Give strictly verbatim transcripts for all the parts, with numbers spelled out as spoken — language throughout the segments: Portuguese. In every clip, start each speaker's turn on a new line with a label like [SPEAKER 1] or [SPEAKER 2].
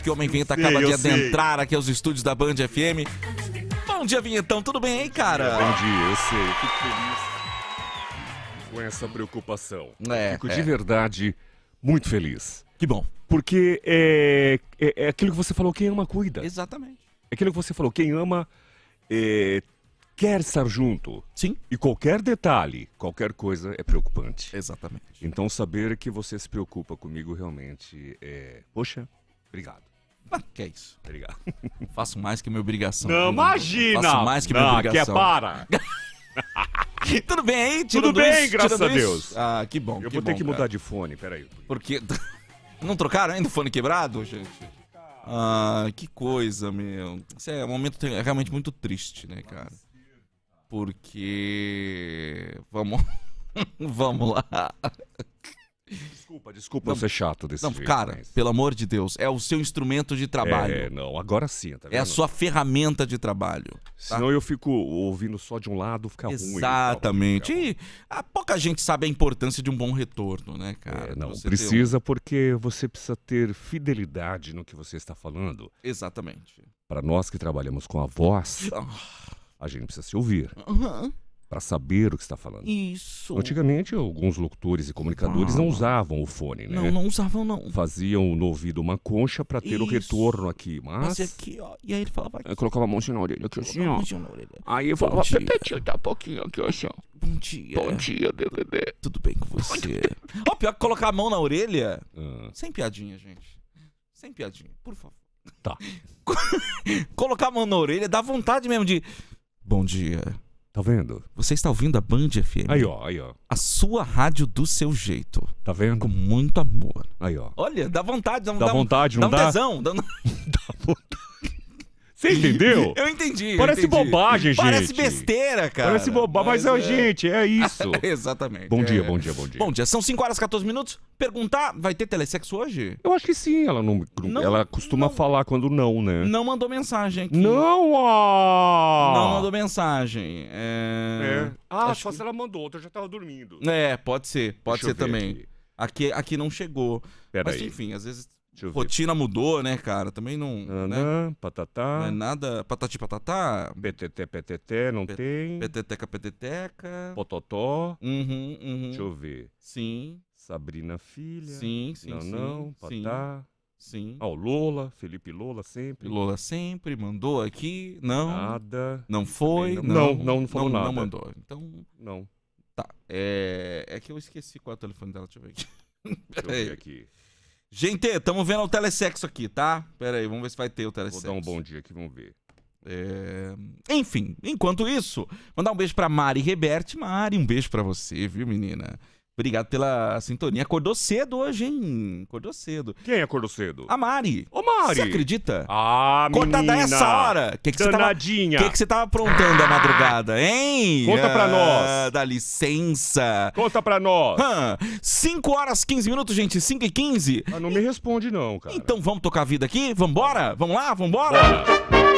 [SPEAKER 1] que o Homem Vinheta
[SPEAKER 2] sei,
[SPEAKER 1] acaba de
[SPEAKER 2] eu sei.
[SPEAKER 1] adentrar aqui aos estúdios da Band F M. Bom dia, Vinhetão, tudo bem aí, cara?
[SPEAKER 2] Bom dia, eu sei, eu fico feliz com essa preocupação.
[SPEAKER 1] É,
[SPEAKER 2] fico
[SPEAKER 1] é.
[SPEAKER 2] de verdade muito feliz.
[SPEAKER 1] Que bom.
[SPEAKER 2] Porque é, é, é aquilo que você falou, quem ama cuida.
[SPEAKER 1] Exatamente.
[SPEAKER 2] É aquilo que você falou, quem ama é, quer estar junto.
[SPEAKER 1] Sim.
[SPEAKER 2] E qualquer detalhe, qualquer coisa é preocupante.
[SPEAKER 1] Exatamente.
[SPEAKER 2] Então saber que você se preocupa comigo realmente é... Poxa, obrigado.
[SPEAKER 1] Ah, que é isso?
[SPEAKER 2] Obrigado.
[SPEAKER 1] Faço mais que minha obrigação.
[SPEAKER 2] Não,
[SPEAKER 1] viu?
[SPEAKER 2] imagina!
[SPEAKER 1] Faço mais que minha
[SPEAKER 2] Não,
[SPEAKER 1] obrigação.
[SPEAKER 2] que é para!
[SPEAKER 1] Tudo bem aí?
[SPEAKER 2] Tudo
[SPEAKER 1] Tirando
[SPEAKER 2] bem,
[SPEAKER 1] isso,
[SPEAKER 2] graças
[SPEAKER 1] tirando
[SPEAKER 2] a Deus.
[SPEAKER 1] isso? Ah, que bom.
[SPEAKER 2] Eu
[SPEAKER 1] que
[SPEAKER 2] vou ter
[SPEAKER 1] bom,
[SPEAKER 2] que
[SPEAKER 1] cara.
[SPEAKER 2] mudar de fone, peraí.
[SPEAKER 1] Porque... Não trocaram ainda o fone quebrado, gente? Ah, que coisa, meu. Isso é um momento realmente muito triste, né, cara? Porque... Vamos... Vamos lá.
[SPEAKER 2] Desculpa, desculpa eu ser chato desse
[SPEAKER 1] Não,
[SPEAKER 2] jeito.
[SPEAKER 1] cara,
[SPEAKER 2] mas...
[SPEAKER 1] pelo amor de Deus, é o seu instrumento de trabalho.
[SPEAKER 2] É, não, agora sim, tá vendo?
[SPEAKER 1] É a sua ferramenta de trabalho. Tá?
[SPEAKER 2] Senão eu fico ouvindo só de um lado, fica ruim.
[SPEAKER 1] Exatamente.
[SPEAKER 2] Fica ruim.
[SPEAKER 1] E a pouca gente sabe a importância de um bom retorno, né, cara?
[SPEAKER 2] É, não,
[SPEAKER 1] Você
[SPEAKER 2] precisa porque você precisa ter fidelidade no que você está falando.
[SPEAKER 1] ter um- Exatamente.
[SPEAKER 2] Para nós que trabalhamos com a voz,
[SPEAKER 1] Ah,
[SPEAKER 2] a gente precisa se ouvir,
[SPEAKER 1] aham.
[SPEAKER 2] para saber o que está falando.
[SPEAKER 1] Isso.
[SPEAKER 2] Antigamente, alguns locutores e comunicadores não usavam o fone, né?
[SPEAKER 1] Não, não usavam, não.
[SPEAKER 2] Faziam no ouvido uma concha para ter o
[SPEAKER 1] Isso.
[SPEAKER 2] retorno aqui, mas...
[SPEAKER 1] Mas aqui, ó. E aí ele falava aqui.
[SPEAKER 2] Eu colocava a mão assim na orelha, aqui assim,
[SPEAKER 1] Colocava a
[SPEAKER 2] ó.
[SPEAKER 1] mãozinha na orelha.
[SPEAKER 2] Aí eu
[SPEAKER 1] Bom
[SPEAKER 2] falava,
[SPEAKER 1] dia.
[SPEAKER 2] Pepetinho, tá um pouquinho aqui, assim, ó.
[SPEAKER 1] Bom dia.
[SPEAKER 2] Bom dia, Dedê.
[SPEAKER 1] Tudo bem com você? Ó, pior que colocar a mão na orelha.
[SPEAKER 2] Ah,
[SPEAKER 1] Sem piadinha, gente. Sem piadinha, por favor.
[SPEAKER 2] tá.
[SPEAKER 1] Colocar a mão na orelha dá vontade mesmo de... Bom dia.
[SPEAKER 2] Tá vendo?
[SPEAKER 1] Você está ouvindo a Band F M.
[SPEAKER 2] Aí, ó, aí, ó.
[SPEAKER 1] A sua rádio do seu jeito.
[SPEAKER 2] Tá vendo?
[SPEAKER 1] Com muito amor.
[SPEAKER 2] Aí, ó.
[SPEAKER 1] Olha, dá vontade. Dá,
[SPEAKER 2] Dá
[SPEAKER 1] dá um-
[SPEAKER 2] vontade,
[SPEAKER 1] dá
[SPEAKER 2] não
[SPEAKER 1] um
[SPEAKER 2] dá?
[SPEAKER 1] tesão. Dá um...
[SPEAKER 2] Você entendeu?
[SPEAKER 1] Eu entendi. eu
[SPEAKER 2] Parece
[SPEAKER 1] entendi.
[SPEAKER 2] bobagem, gente.
[SPEAKER 1] Parece besteira, cara.
[SPEAKER 2] Parece bobagem, mas, é, gente, é isso.
[SPEAKER 1] Exatamente.
[SPEAKER 2] Bom dia,
[SPEAKER 1] é.
[SPEAKER 2] bom dia, bom dia.
[SPEAKER 1] Bom dia, são cinco horas e quatorze minutos. Perguntar, vai ter telesexo hoje?
[SPEAKER 2] Eu acho que sim, ela não,
[SPEAKER 1] Não,
[SPEAKER 2] ela costuma
[SPEAKER 1] não.
[SPEAKER 2] falar quando não, né?
[SPEAKER 1] Não mandou mensagem aqui.
[SPEAKER 2] Não, ah!
[SPEAKER 1] Não mandou mensagem. É...
[SPEAKER 2] É. Ah,
[SPEAKER 1] Acho
[SPEAKER 2] só
[SPEAKER 1] que-
[SPEAKER 2] se ela mandou, outra eu já tava dormindo.
[SPEAKER 1] É, pode ser. Pode
[SPEAKER 2] Deixa
[SPEAKER 1] ser
[SPEAKER 2] eu ver
[SPEAKER 1] também.
[SPEAKER 2] aqui.
[SPEAKER 1] Aqui, aqui não chegou.
[SPEAKER 2] Pera
[SPEAKER 1] Mas
[SPEAKER 2] aí.
[SPEAKER 1] enfim, às vezes
[SPEAKER 2] Deixa eu ver.
[SPEAKER 1] rotina mudou, né, cara? Também não, né?
[SPEAKER 2] Nanã,
[SPEAKER 1] Não
[SPEAKER 2] patatá,
[SPEAKER 1] é nada patati patatá,
[SPEAKER 2] P T T, P T T, não
[SPEAKER 1] P-
[SPEAKER 2] tem.
[SPEAKER 1] peteteca peteteca.
[SPEAKER 2] Pototó,
[SPEAKER 1] Uhum, uhum.
[SPEAKER 2] deixa eu ver.
[SPEAKER 1] Sim,
[SPEAKER 2] Sabrina Filha.
[SPEAKER 1] sim, sim,
[SPEAKER 2] Não,
[SPEAKER 1] sim.
[SPEAKER 2] não,
[SPEAKER 1] sim,
[SPEAKER 2] Patá.
[SPEAKER 1] sim.
[SPEAKER 2] Ah, o Lola, Felipe Lola sempre.
[SPEAKER 1] Lola sempre mandou aqui. Não,
[SPEAKER 2] Nada.
[SPEAKER 1] não foi.
[SPEAKER 2] Não,
[SPEAKER 1] Não,
[SPEAKER 2] não, não falou
[SPEAKER 1] não,
[SPEAKER 2] nada.
[SPEAKER 1] Não mandou. Então,
[SPEAKER 2] Não,
[SPEAKER 1] tá. É, é que eu esqueci qual é o telefone dela. Deixa eu ver aqui.
[SPEAKER 2] deixa eu
[SPEAKER 1] Pera aí.
[SPEAKER 2] ver aqui.
[SPEAKER 1] Gente, estamos vendo o telesexo aqui, tá? Pera aí, vamos ver se vai ter o
[SPEAKER 2] Vou
[SPEAKER 1] telesexo.
[SPEAKER 2] dar um bom dia aqui, vamos ver.
[SPEAKER 1] É, enfim, enquanto isso, mandar um beijo pra Mari Reberte. Mari, um beijo pra você, viu, menina? Obrigado pela sintonia. Acordou cedo hoje, hein? Acordou cedo.
[SPEAKER 2] Quem acordou cedo?
[SPEAKER 1] A Mari.
[SPEAKER 2] Ô, Mari!
[SPEAKER 1] Você acredita?
[SPEAKER 2] Ah,
[SPEAKER 1] Acordada
[SPEAKER 2] menina!
[SPEAKER 1] essa hora. O que, que você tava...
[SPEAKER 2] Danadinha!
[SPEAKER 1] que, que você tava aprontando à madrugada, hein?
[SPEAKER 2] Conta pra
[SPEAKER 1] Ah,
[SPEAKER 2] nós.
[SPEAKER 1] Dá licença.
[SPEAKER 2] Conta pra nós!
[SPEAKER 1] cinco horas, quinze minutos, gente. cinco e quinze.
[SPEAKER 2] Ah, não me responde não, cara.
[SPEAKER 1] Então vamos tocar a vida aqui? Vambora? Vamos lá? Vambora?
[SPEAKER 2] Bora.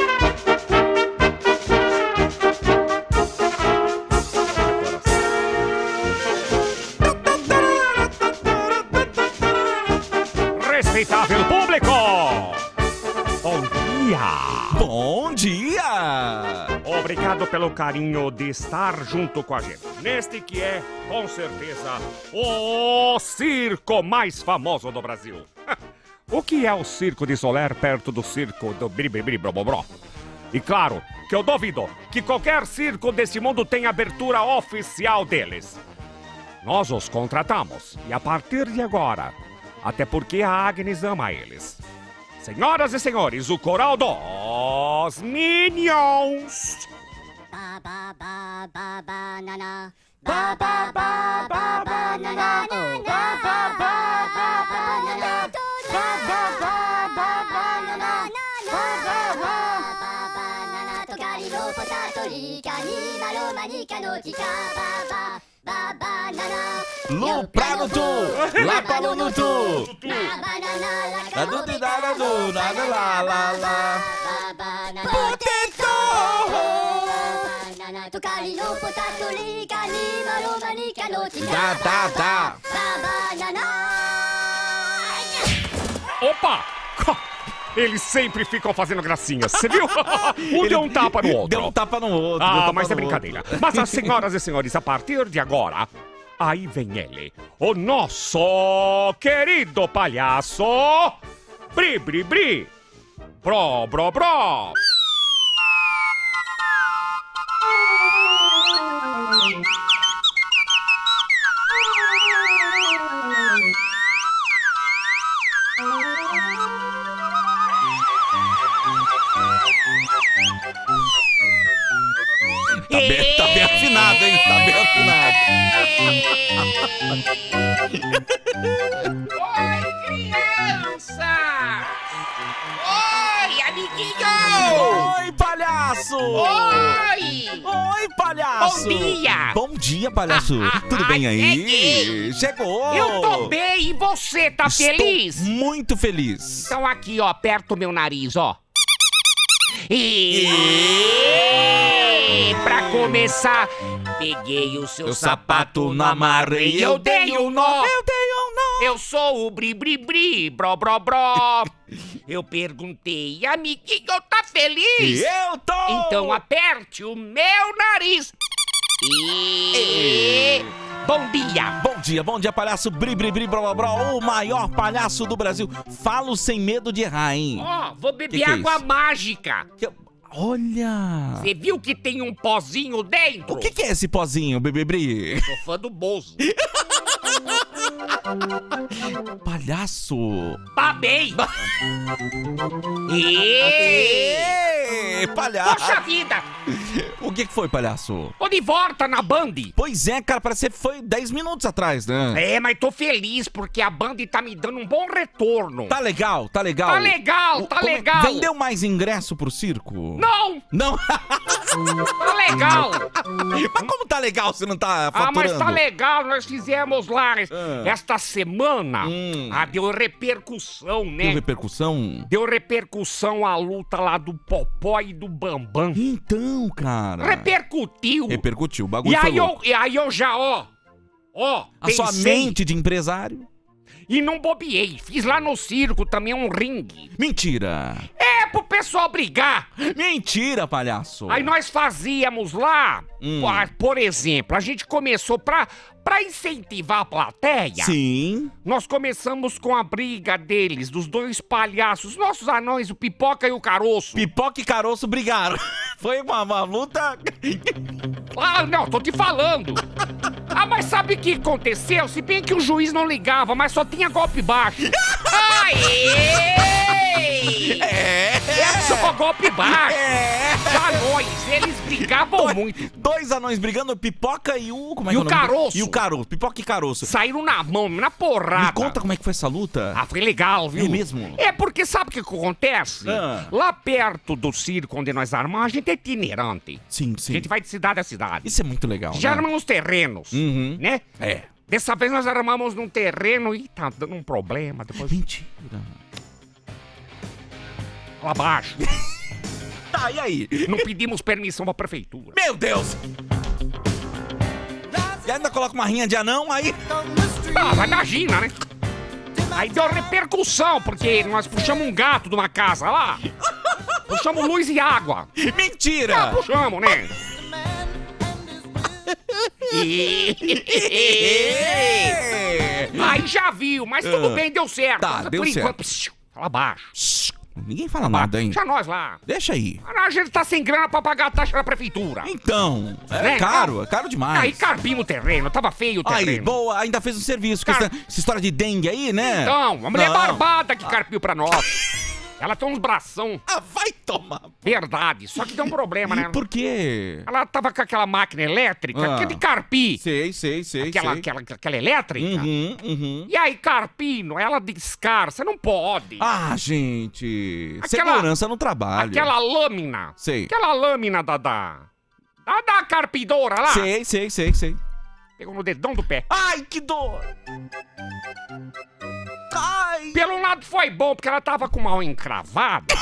[SPEAKER 2] Respeitável público! Bom dia!
[SPEAKER 1] Bom dia!
[SPEAKER 2] Obrigado pelo carinho de estar junto com a gente. Neste que é, com certeza, o circo mais famoso do Brasil. O que é o Circo de Soler perto do circo do Bribibri-Brobobró? E claro, que eu duvido que qualquer circo desse mundo tenha abertura oficial deles. Nós os contratamos, e a partir de agora, até porque a Agnes ama eles. Senhoras e senhores, o coral dos Minions!
[SPEAKER 3] Ba ba ba ba banana. Ba ba ba ba banana. Oh, ba ba ba ba banana. Ba ba ba ba banana. Ba ba ba ba banana. Tocari no potato rica ni malo manica no tica. Ba ba ba banana.
[SPEAKER 1] Luprano tu, lapalo no tu.
[SPEAKER 3] La banana
[SPEAKER 1] La
[SPEAKER 3] la
[SPEAKER 1] du da da du, da da la la la.
[SPEAKER 3] Ba banana.
[SPEAKER 1] Potato!
[SPEAKER 3] Banana, tocari no potato rica ni malo manica no tica.
[SPEAKER 1] Da da da.
[SPEAKER 3] Ba banana.
[SPEAKER 2] Opa! Eles sempre ficam fazendo gracinhas, você viu? Um deu um tapa no outro.
[SPEAKER 1] Deu um tapa no outro.
[SPEAKER 2] Ah,
[SPEAKER 1] deu um tapa
[SPEAKER 2] mas é
[SPEAKER 1] no
[SPEAKER 2] brincadeira.
[SPEAKER 1] outro.
[SPEAKER 2] Mas, as senhoras e senhores, a partir de agora, aí vem ele, o nosso querido palhaço, Bri, Bri, Bri, Bro, Bro, Bro.
[SPEAKER 1] Tá bem, tá bem afinado, hein? Tá bem afinado.
[SPEAKER 4] Oi, criança! Oi, amiguinho!
[SPEAKER 1] Oi, palhaço!
[SPEAKER 4] Oi!
[SPEAKER 1] Oi, palhaço!
[SPEAKER 4] Bom dia!
[SPEAKER 1] Bom dia, palhaço! Tudo bem aí?
[SPEAKER 4] Cheguei.
[SPEAKER 1] Chegou!
[SPEAKER 4] Eu tô bem, e você, tá
[SPEAKER 1] Estou
[SPEAKER 4] feliz?
[SPEAKER 1] muito feliz.
[SPEAKER 4] Então aqui, ó, aperta o meu nariz, ó. E... Pra começar, peguei o seu
[SPEAKER 1] Meu
[SPEAKER 4] sapato na marra e eu dei um nó.
[SPEAKER 1] Eu dei um nó!
[SPEAKER 4] Eu sou o Bri Bri Bri, bro bro bro. Eu perguntei, amiguinho, tá feliz?
[SPEAKER 1] Eu tô!
[SPEAKER 4] Então aperte o meu nariz. E... Bom dia.
[SPEAKER 1] Bom dia, bom dia, palhaço Bri Bri Bri Bro Bro Bro, o maior palhaço do Brasil. Falo sem medo de errar, hein?
[SPEAKER 4] Ó, vou beber
[SPEAKER 1] Que que é
[SPEAKER 4] água
[SPEAKER 1] isso?
[SPEAKER 4] mágica.
[SPEAKER 1] Que- Olha!
[SPEAKER 4] Você viu que tem um pozinho dentro?
[SPEAKER 1] O que, que é esse pozinho, Bri Bri Bri?
[SPEAKER 4] Sou fã do Bozo.
[SPEAKER 1] Palhaço!
[SPEAKER 4] Babei. E...
[SPEAKER 1] Ê, palhaço!
[SPEAKER 4] Poxa vida.
[SPEAKER 1] O que, que foi, palhaço?
[SPEAKER 4] Tô de volta na Band.
[SPEAKER 1] Pois é, cara, parece que foi dez minutos atrás, né?
[SPEAKER 4] É, mas tô feliz porque a Band tá me dando um bom retorno.
[SPEAKER 1] Tá legal, tá legal.
[SPEAKER 4] Tá legal,
[SPEAKER 1] O-
[SPEAKER 4] tá
[SPEAKER 1] como-
[SPEAKER 4] legal.
[SPEAKER 1] Vendeu mais ingresso pro circo?
[SPEAKER 4] Não,
[SPEAKER 1] Não?
[SPEAKER 4] tá legal.
[SPEAKER 1] Mas como tá legal se não tá
[SPEAKER 4] Ah,
[SPEAKER 1] faturando?
[SPEAKER 4] mas tá legal, nós fizemos lá
[SPEAKER 1] Ah.
[SPEAKER 4] esta semana.
[SPEAKER 1] Hum.
[SPEAKER 4] Ah, deu repercussão, né?
[SPEAKER 1] Deu repercussão?
[SPEAKER 4] Deu repercussão a luta lá do Popó e do Bambam.
[SPEAKER 1] Então, cara.
[SPEAKER 4] Repercutiu.
[SPEAKER 1] Repercutiu, o bagulho
[SPEAKER 4] E
[SPEAKER 1] foi
[SPEAKER 4] aí, eu,
[SPEAKER 1] louco.
[SPEAKER 4] e aí eu já, ó, ó,
[SPEAKER 1] A sua
[SPEAKER 4] pensei
[SPEAKER 1] mente de empresário?
[SPEAKER 4] e não bobiei. Fiz lá no circo também um ringue.
[SPEAKER 1] Mentira.
[SPEAKER 4] É pro pessoal brigar.
[SPEAKER 1] Mentira, palhaço.
[SPEAKER 4] Aí nós fazíamos lá,
[SPEAKER 1] Hum.
[SPEAKER 4] por- por exemplo, a gente começou pra, pra incentivar a plateia.
[SPEAKER 1] Sim.
[SPEAKER 4] Nós começamos com a briga deles, dos dois palhaços, nossos anões, o Pipoca e o Caroço.
[SPEAKER 1] Pipoca e caroço brigaram. Foi uma, uma luta...
[SPEAKER 4] Ah, não, tô te falando. Ah, mas sabe o que aconteceu? Se bem que o juiz não ligava, mas só tinha golpe baixo. Aê!
[SPEAKER 1] É.
[SPEAKER 4] É só golpe baixo.
[SPEAKER 1] É.
[SPEAKER 4] Anões, eles brigavam muito.
[SPEAKER 1] Dois anões brigando, Pipoca e o... Como é
[SPEAKER 4] E
[SPEAKER 1] que é
[SPEAKER 4] o
[SPEAKER 1] nome dele?
[SPEAKER 4] Caroço.
[SPEAKER 1] E o Caroço. Pipoca e Caroço.
[SPEAKER 4] Saíram na mão, na porrada.
[SPEAKER 1] Me conta como é que foi essa luta.
[SPEAKER 4] Ah, foi legal, viu?
[SPEAKER 1] É mesmo?
[SPEAKER 4] É porque sabe o que acontece?
[SPEAKER 1] Ah.
[SPEAKER 4] Lá perto do circo onde nós armamos, a gente é itinerante.
[SPEAKER 1] Sim,
[SPEAKER 4] A
[SPEAKER 1] sim.
[SPEAKER 4] gente vai de cidade a cidade.
[SPEAKER 1] Isso é muito legal,
[SPEAKER 4] Já
[SPEAKER 1] né?
[SPEAKER 4] armamos terrenos,
[SPEAKER 1] Uhum.
[SPEAKER 4] né?
[SPEAKER 1] É.
[SPEAKER 4] Dessa vez nós armamos num terreno e tá dando um problema. Depois
[SPEAKER 1] Mentira.
[SPEAKER 4] lá abaixo.
[SPEAKER 1] Tá, e aí?
[SPEAKER 4] Não pedimos permissão pra prefeitura.
[SPEAKER 1] Meu Deus! E ainda coloca uma rinha de anão, aí...
[SPEAKER 4] Ah, mas imagina, né? Aí deu repercussão, porque nós puxamos um gato de uma casa lá. Puxamos luz e água. Ah,
[SPEAKER 1] Mentira!
[SPEAKER 4] puxamos, né? E... Aí já viu, mas tudo
[SPEAKER 1] Ah.
[SPEAKER 4] bem, deu certo.
[SPEAKER 1] Tá,
[SPEAKER 4] Por
[SPEAKER 1] deu
[SPEAKER 4] enquanto,
[SPEAKER 1] certo.
[SPEAKER 4] psiu, fala abaixo.
[SPEAKER 1] Shhh, ninguém fala nada, hein?
[SPEAKER 4] Deixa nós lá.
[SPEAKER 1] Deixa aí.
[SPEAKER 4] A gente tá sem grana pra pagar a taxa da prefeitura.
[SPEAKER 1] Então, é
[SPEAKER 4] Né?
[SPEAKER 1] caro, é caro demais.
[SPEAKER 4] Aí carpimos o terreno, tava feio o terreno.
[SPEAKER 1] Aí, boa, ainda fez um serviço. com
[SPEAKER 4] Car-
[SPEAKER 1] Essa, essa história de dengue aí, né?
[SPEAKER 4] Então, uma mulher
[SPEAKER 1] Não.
[SPEAKER 4] barbada que carpiu pra nós. Ela tem uns bração,
[SPEAKER 1] Ah, vai tomar.
[SPEAKER 4] verdade. Só que tem um problema, né?
[SPEAKER 1] Por quê?
[SPEAKER 4] Ela tava com aquela máquina elétrica,
[SPEAKER 1] Ah.
[SPEAKER 4] que é de carpir.
[SPEAKER 1] Sei, sei, sei,
[SPEAKER 4] Aquela,
[SPEAKER 1] sei.
[SPEAKER 4] aquela, aquela elétrica.
[SPEAKER 1] Uhum, uhum.
[SPEAKER 4] E aí, carpino, ela descarça, não pode.
[SPEAKER 1] Ah, gente.
[SPEAKER 4] Aquela-
[SPEAKER 1] Segurança no trabalho.
[SPEAKER 4] Aquela lâmina.
[SPEAKER 1] Sei.
[SPEAKER 4] Aquela lâmina da da, da, da carpidora lá.
[SPEAKER 1] Sei, sei, sei, sei.
[SPEAKER 4] Pegou no dedão do pé.
[SPEAKER 1] Ai, que dor! Ai!
[SPEAKER 4] Pelo lado foi bom, porque ela tava com uma unha encravada.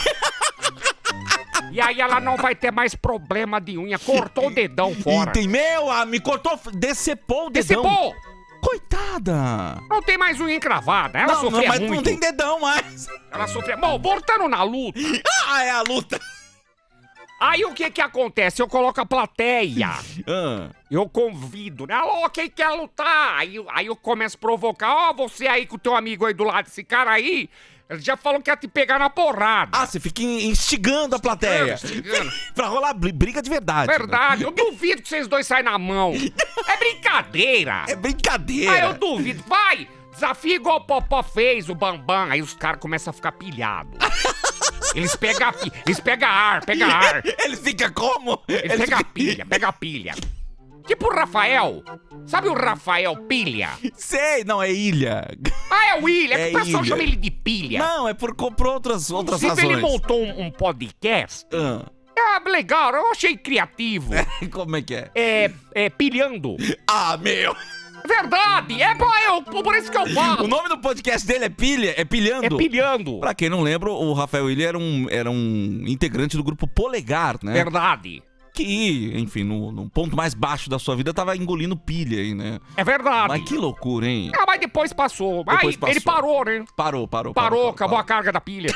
[SPEAKER 4] E aí ela não vai ter mais problema de unha. Cortou o dedão fora.
[SPEAKER 1] Entendi. Meu, ah, me cortou, decepou o dedão.
[SPEAKER 4] Decepou!
[SPEAKER 1] Coitada.
[SPEAKER 4] Não tem mais unha encravada. Ela
[SPEAKER 1] não, não,
[SPEAKER 4] sofria
[SPEAKER 1] mas
[SPEAKER 4] muito.
[SPEAKER 1] não tem dedão mais.
[SPEAKER 4] Ela sofria... Bom, voltando na luta.
[SPEAKER 1] Ah, é a luta.
[SPEAKER 4] Aí o que que acontece? Eu coloco a plateia.
[SPEAKER 1] Ah.
[SPEAKER 4] Eu convido, né? Alô, quem quer lutar? Aí, aí eu começo a provocar. Ó, oh, você aí com o teu amigo aí do lado, esse cara aí, ele já falou que ia te pegar na porrada.
[SPEAKER 1] Ah, você fica instigando a plateia.
[SPEAKER 4] Instigando.
[SPEAKER 1] Pra rolar briga de verdade.
[SPEAKER 4] Verdade, eu duvido que vocês dois saem na mão. É brincadeira.
[SPEAKER 1] É brincadeira.
[SPEAKER 4] Ah, eu duvido. Vai, desafio igual o Popó fez, o Bambam. Aí os caras começam a ficar pilhados. Eles pegam, eles pegam ar, pegam ar.
[SPEAKER 1] Eles ficam como?
[SPEAKER 4] Eles,
[SPEAKER 1] Eles
[SPEAKER 4] pegam a
[SPEAKER 1] ficam...
[SPEAKER 4] pilha, pegam a pilha. Tipo o Rafael. Sabe o Rafael Pilha?
[SPEAKER 1] Sei, não, é ilha.
[SPEAKER 4] Ah, é o William. É
[SPEAKER 1] É
[SPEAKER 4] que o pessoal
[SPEAKER 1] ilha.
[SPEAKER 4] chama ele de pilha.
[SPEAKER 1] Não, é por, por outras, outras
[SPEAKER 4] Inclusive,
[SPEAKER 1] razões.
[SPEAKER 4] ele montou um, um podcast.
[SPEAKER 1] Ah,
[SPEAKER 4] Ah, legal, eu achei criativo.
[SPEAKER 1] como é que é?
[SPEAKER 4] É, é pilhando.
[SPEAKER 1] Ah, meu.
[SPEAKER 4] Verdade, é bom, eu, por isso que eu falo.
[SPEAKER 1] O nome do podcast dele é Pilha, é Pilhando.
[SPEAKER 4] É pilhando.
[SPEAKER 1] Pra quem não lembra, o Rafael Willian era um, era um integrante do grupo Polegar, né?
[SPEAKER 4] Verdade.
[SPEAKER 1] Que, enfim, no, no ponto mais baixo da sua vida tava engolindo pilha aí, né?
[SPEAKER 4] É verdade.
[SPEAKER 1] Mas que loucura, hein?
[SPEAKER 4] Ah, mas depois passou.
[SPEAKER 1] Depois
[SPEAKER 4] Aí,
[SPEAKER 1] passou.
[SPEAKER 4] ele parou, né?
[SPEAKER 1] Parou, parou,
[SPEAKER 4] Parou,
[SPEAKER 1] parou.
[SPEAKER 4] acabou a carga da pilha.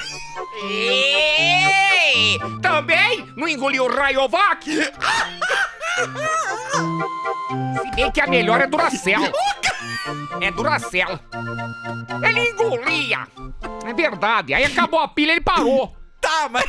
[SPEAKER 4] E... Também não engoliu o Rayovac? Se bem que a melhor é Duracell. É Duracell. Ele engolia. É verdade. Aí acabou a pilha e ele parou.
[SPEAKER 1] Tá, mas...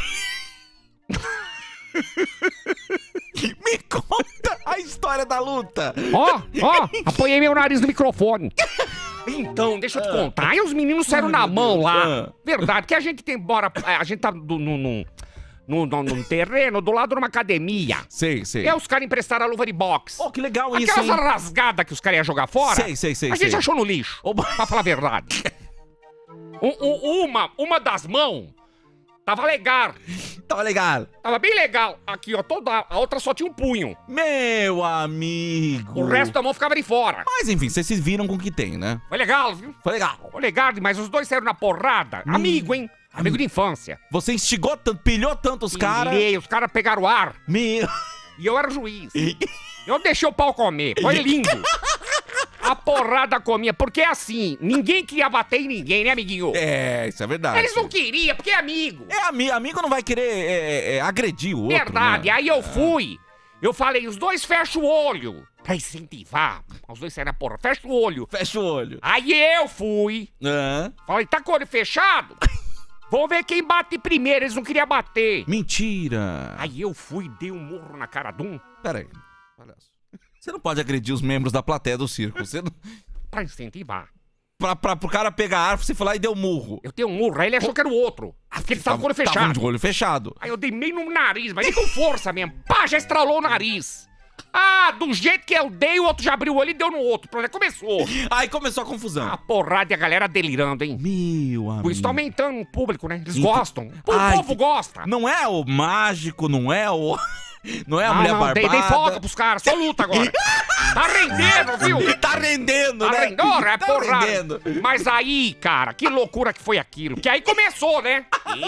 [SPEAKER 1] Me conta a história da luta.
[SPEAKER 4] Ó, ó, apoiei meu nariz no microfone. Então, deixa eu te contar. Aí os meninos saíram na mão lá. Verdade, porque a gente tem bora. A gente tá no, no, no, no, no, num terreno do lado de uma academia.
[SPEAKER 1] Sei, sei.
[SPEAKER 4] E aí os caras emprestaram a luva de boxe.
[SPEAKER 1] Oh, que legal isso,
[SPEAKER 4] Aquelas
[SPEAKER 1] hein?
[SPEAKER 4] rasgadas que os caras iam jogar fora.
[SPEAKER 1] Sei, sei, sei,
[SPEAKER 4] A gente
[SPEAKER 1] sei.
[SPEAKER 4] achou no lixo.
[SPEAKER 1] Oba.
[SPEAKER 4] Pra falar a verdade. Um- um- uma, uma das mãos tava legal.
[SPEAKER 1] Tava legal.
[SPEAKER 4] Tava bem legal. Aqui, ó, toda. A outra só tinha um punho.
[SPEAKER 1] Meu amigo.
[SPEAKER 4] O resto da mão ficava de fora.
[SPEAKER 1] Mas enfim, vocês se viram com o que tem, né?
[SPEAKER 4] Foi legal, viu?
[SPEAKER 1] Foi legal.
[SPEAKER 4] Foi legal, mas os dois saíram na porrada. Amigo, hein? Amigo de infância.
[SPEAKER 1] Você instigou tanto, pilhou tanto os caras.
[SPEAKER 4] Pilhei, os caras pegaram o ar.
[SPEAKER 1] Meu...
[SPEAKER 4] E eu era o juiz. Eu deixei o pau comer. Foi lindo. A porrada comia. Porque é assim, ninguém queria bater em ninguém, né, amiguinho?
[SPEAKER 1] É, isso é verdade.
[SPEAKER 4] Eles não queriam, porque é amigo.
[SPEAKER 1] É, ami amigo não vai querer é, é, é, agredir o outro,
[SPEAKER 4] Verdade.
[SPEAKER 1] né?
[SPEAKER 4] Aí eu fui. Eu falei, os dois fecham o olho. Pra incentivar. Os dois saíram na porra. Fecha o olho.
[SPEAKER 1] Fecha o olho.
[SPEAKER 4] Aí eu fui.
[SPEAKER 1] Hã?
[SPEAKER 4] Falei, tá com o olho fechado? Vamos ver quem bate primeiro. Eles não queriam bater.
[SPEAKER 1] Mentira.
[SPEAKER 4] Aí eu fui e dei um murro na cara de um.
[SPEAKER 1] Pera aí. Palhaço. Você não pode agredir os membros da plateia do circo. Você não...
[SPEAKER 4] Pra incentivar.
[SPEAKER 1] pra, pra, pro cara pegar a arma, você foi lá e deu um murro.
[SPEAKER 4] Eu dei um murro. Aí ele achou que era o outro. Porque ele tava com o olho
[SPEAKER 1] Tava
[SPEAKER 4] fechado.
[SPEAKER 1] de olho fechado.
[SPEAKER 4] Aí eu dei meio no nariz, mas nem com força mesmo. Pá, já estralou o nariz. Ah, do jeito que eu dei, o outro já abriu o olho e deu no outro. Pronto, aí começou.
[SPEAKER 1] Aí começou a confusão.
[SPEAKER 4] A porrada e a galera delirando, hein?
[SPEAKER 1] Meu amigo.
[SPEAKER 4] Por isso tá aumentando o público, né? Eles
[SPEAKER 1] Ent-
[SPEAKER 4] gostam. O
[SPEAKER 1] Ai,
[SPEAKER 4] povo
[SPEAKER 1] que-
[SPEAKER 4] gosta.
[SPEAKER 1] Não é o mágico, não é o... Não é a
[SPEAKER 4] Não,
[SPEAKER 1] mulher
[SPEAKER 4] não,
[SPEAKER 1] barbada.
[SPEAKER 4] dei, dei folga pros caras, só luta agora. Tá rendendo, viu?
[SPEAKER 1] Tá rendendo,
[SPEAKER 4] Tá
[SPEAKER 1] né?
[SPEAKER 4] rendendo, Ora, é
[SPEAKER 1] Tá
[SPEAKER 4] porrada.
[SPEAKER 1] rendendo.
[SPEAKER 4] Mas aí, cara, que loucura que foi aquilo. Que aí começou, né?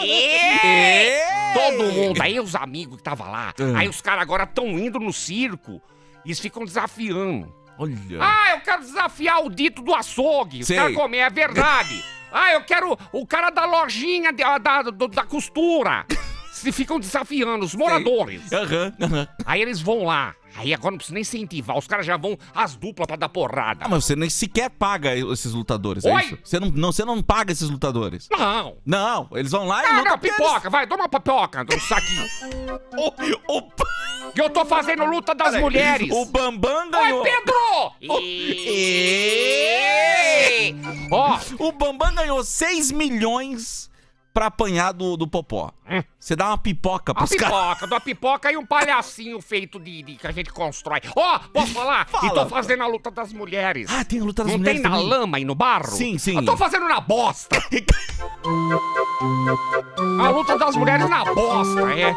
[SPEAKER 1] Ei!
[SPEAKER 4] Todo mundo, aí os amigos que tava lá.
[SPEAKER 1] Ah.
[SPEAKER 4] Aí os caras agora tão indo no circo. E eles ficam desafiando.
[SPEAKER 1] Olha.
[SPEAKER 4] Ah, eu quero desafiar o dito do açougue. Os
[SPEAKER 1] Sei.
[SPEAKER 4] caras comem, é verdade. Ah, eu quero o cara da lojinha de- da, do- da costura. Se ficam desafiando os moradores.
[SPEAKER 1] Aham, aham.
[SPEAKER 4] Aí eles vão lá. Aí agora não precisa nem incentivar. Os caras já vão as duplas pra dar porrada.
[SPEAKER 1] Ah, mas você nem sequer paga esses lutadores, é
[SPEAKER 4] Oi?
[SPEAKER 1] isso? Você não, não, você não paga esses lutadores.
[SPEAKER 4] Não.
[SPEAKER 1] Não, eles vão lá e
[SPEAKER 4] Ah,
[SPEAKER 1] lutam
[SPEAKER 4] não,
[SPEAKER 1] porque
[SPEAKER 4] pipoca. Vai, dá uma pipoca. Um saquinho.
[SPEAKER 1] eles- O, o,
[SPEAKER 4] Que eu tô fazendo luta das
[SPEAKER 1] Peraí,
[SPEAKER 4] mulheres.
[SPEAKER 1] o Bambam
[SPEAKER 4] Oi,
[SPEAKER 1] ganhou.
[SPEAKER 4] Pedro!
[SPEAKER 1] E-
[SPEAKER 4] E- Ó,
[SPEAKER 1] O Bambam ganhou seis milhões pra apanhar do, do Popó.
[SPEAKER 4] Hum.
[SPEAKER 1] Você dá uma pipoca
[SPEAKER 4] a
[SPEAKER 1] pros caras.
[SPEAKER 4] pipoca, da pipoca e um palhacinho feito de, de- que a gente constrói. Ó, posso falar?
[SPEAKER 1] Fala.
[SPEAKER 4] E tô fazendo a luta das mulheres.
[SPEAKER 1] Ah, tem a luta das
[SPEAKER 4] Não
[SPEAKER 1] mulheres
[SPEAKER 4] tem na
[SPEAKER 1] também.
[SPEAKER 4] lama e no barro?
[SPEAKER 1] Sim, sim.
[SPEAKER 4] Eu tô fazendo na bosta. A luta das mulheres na bosta, é.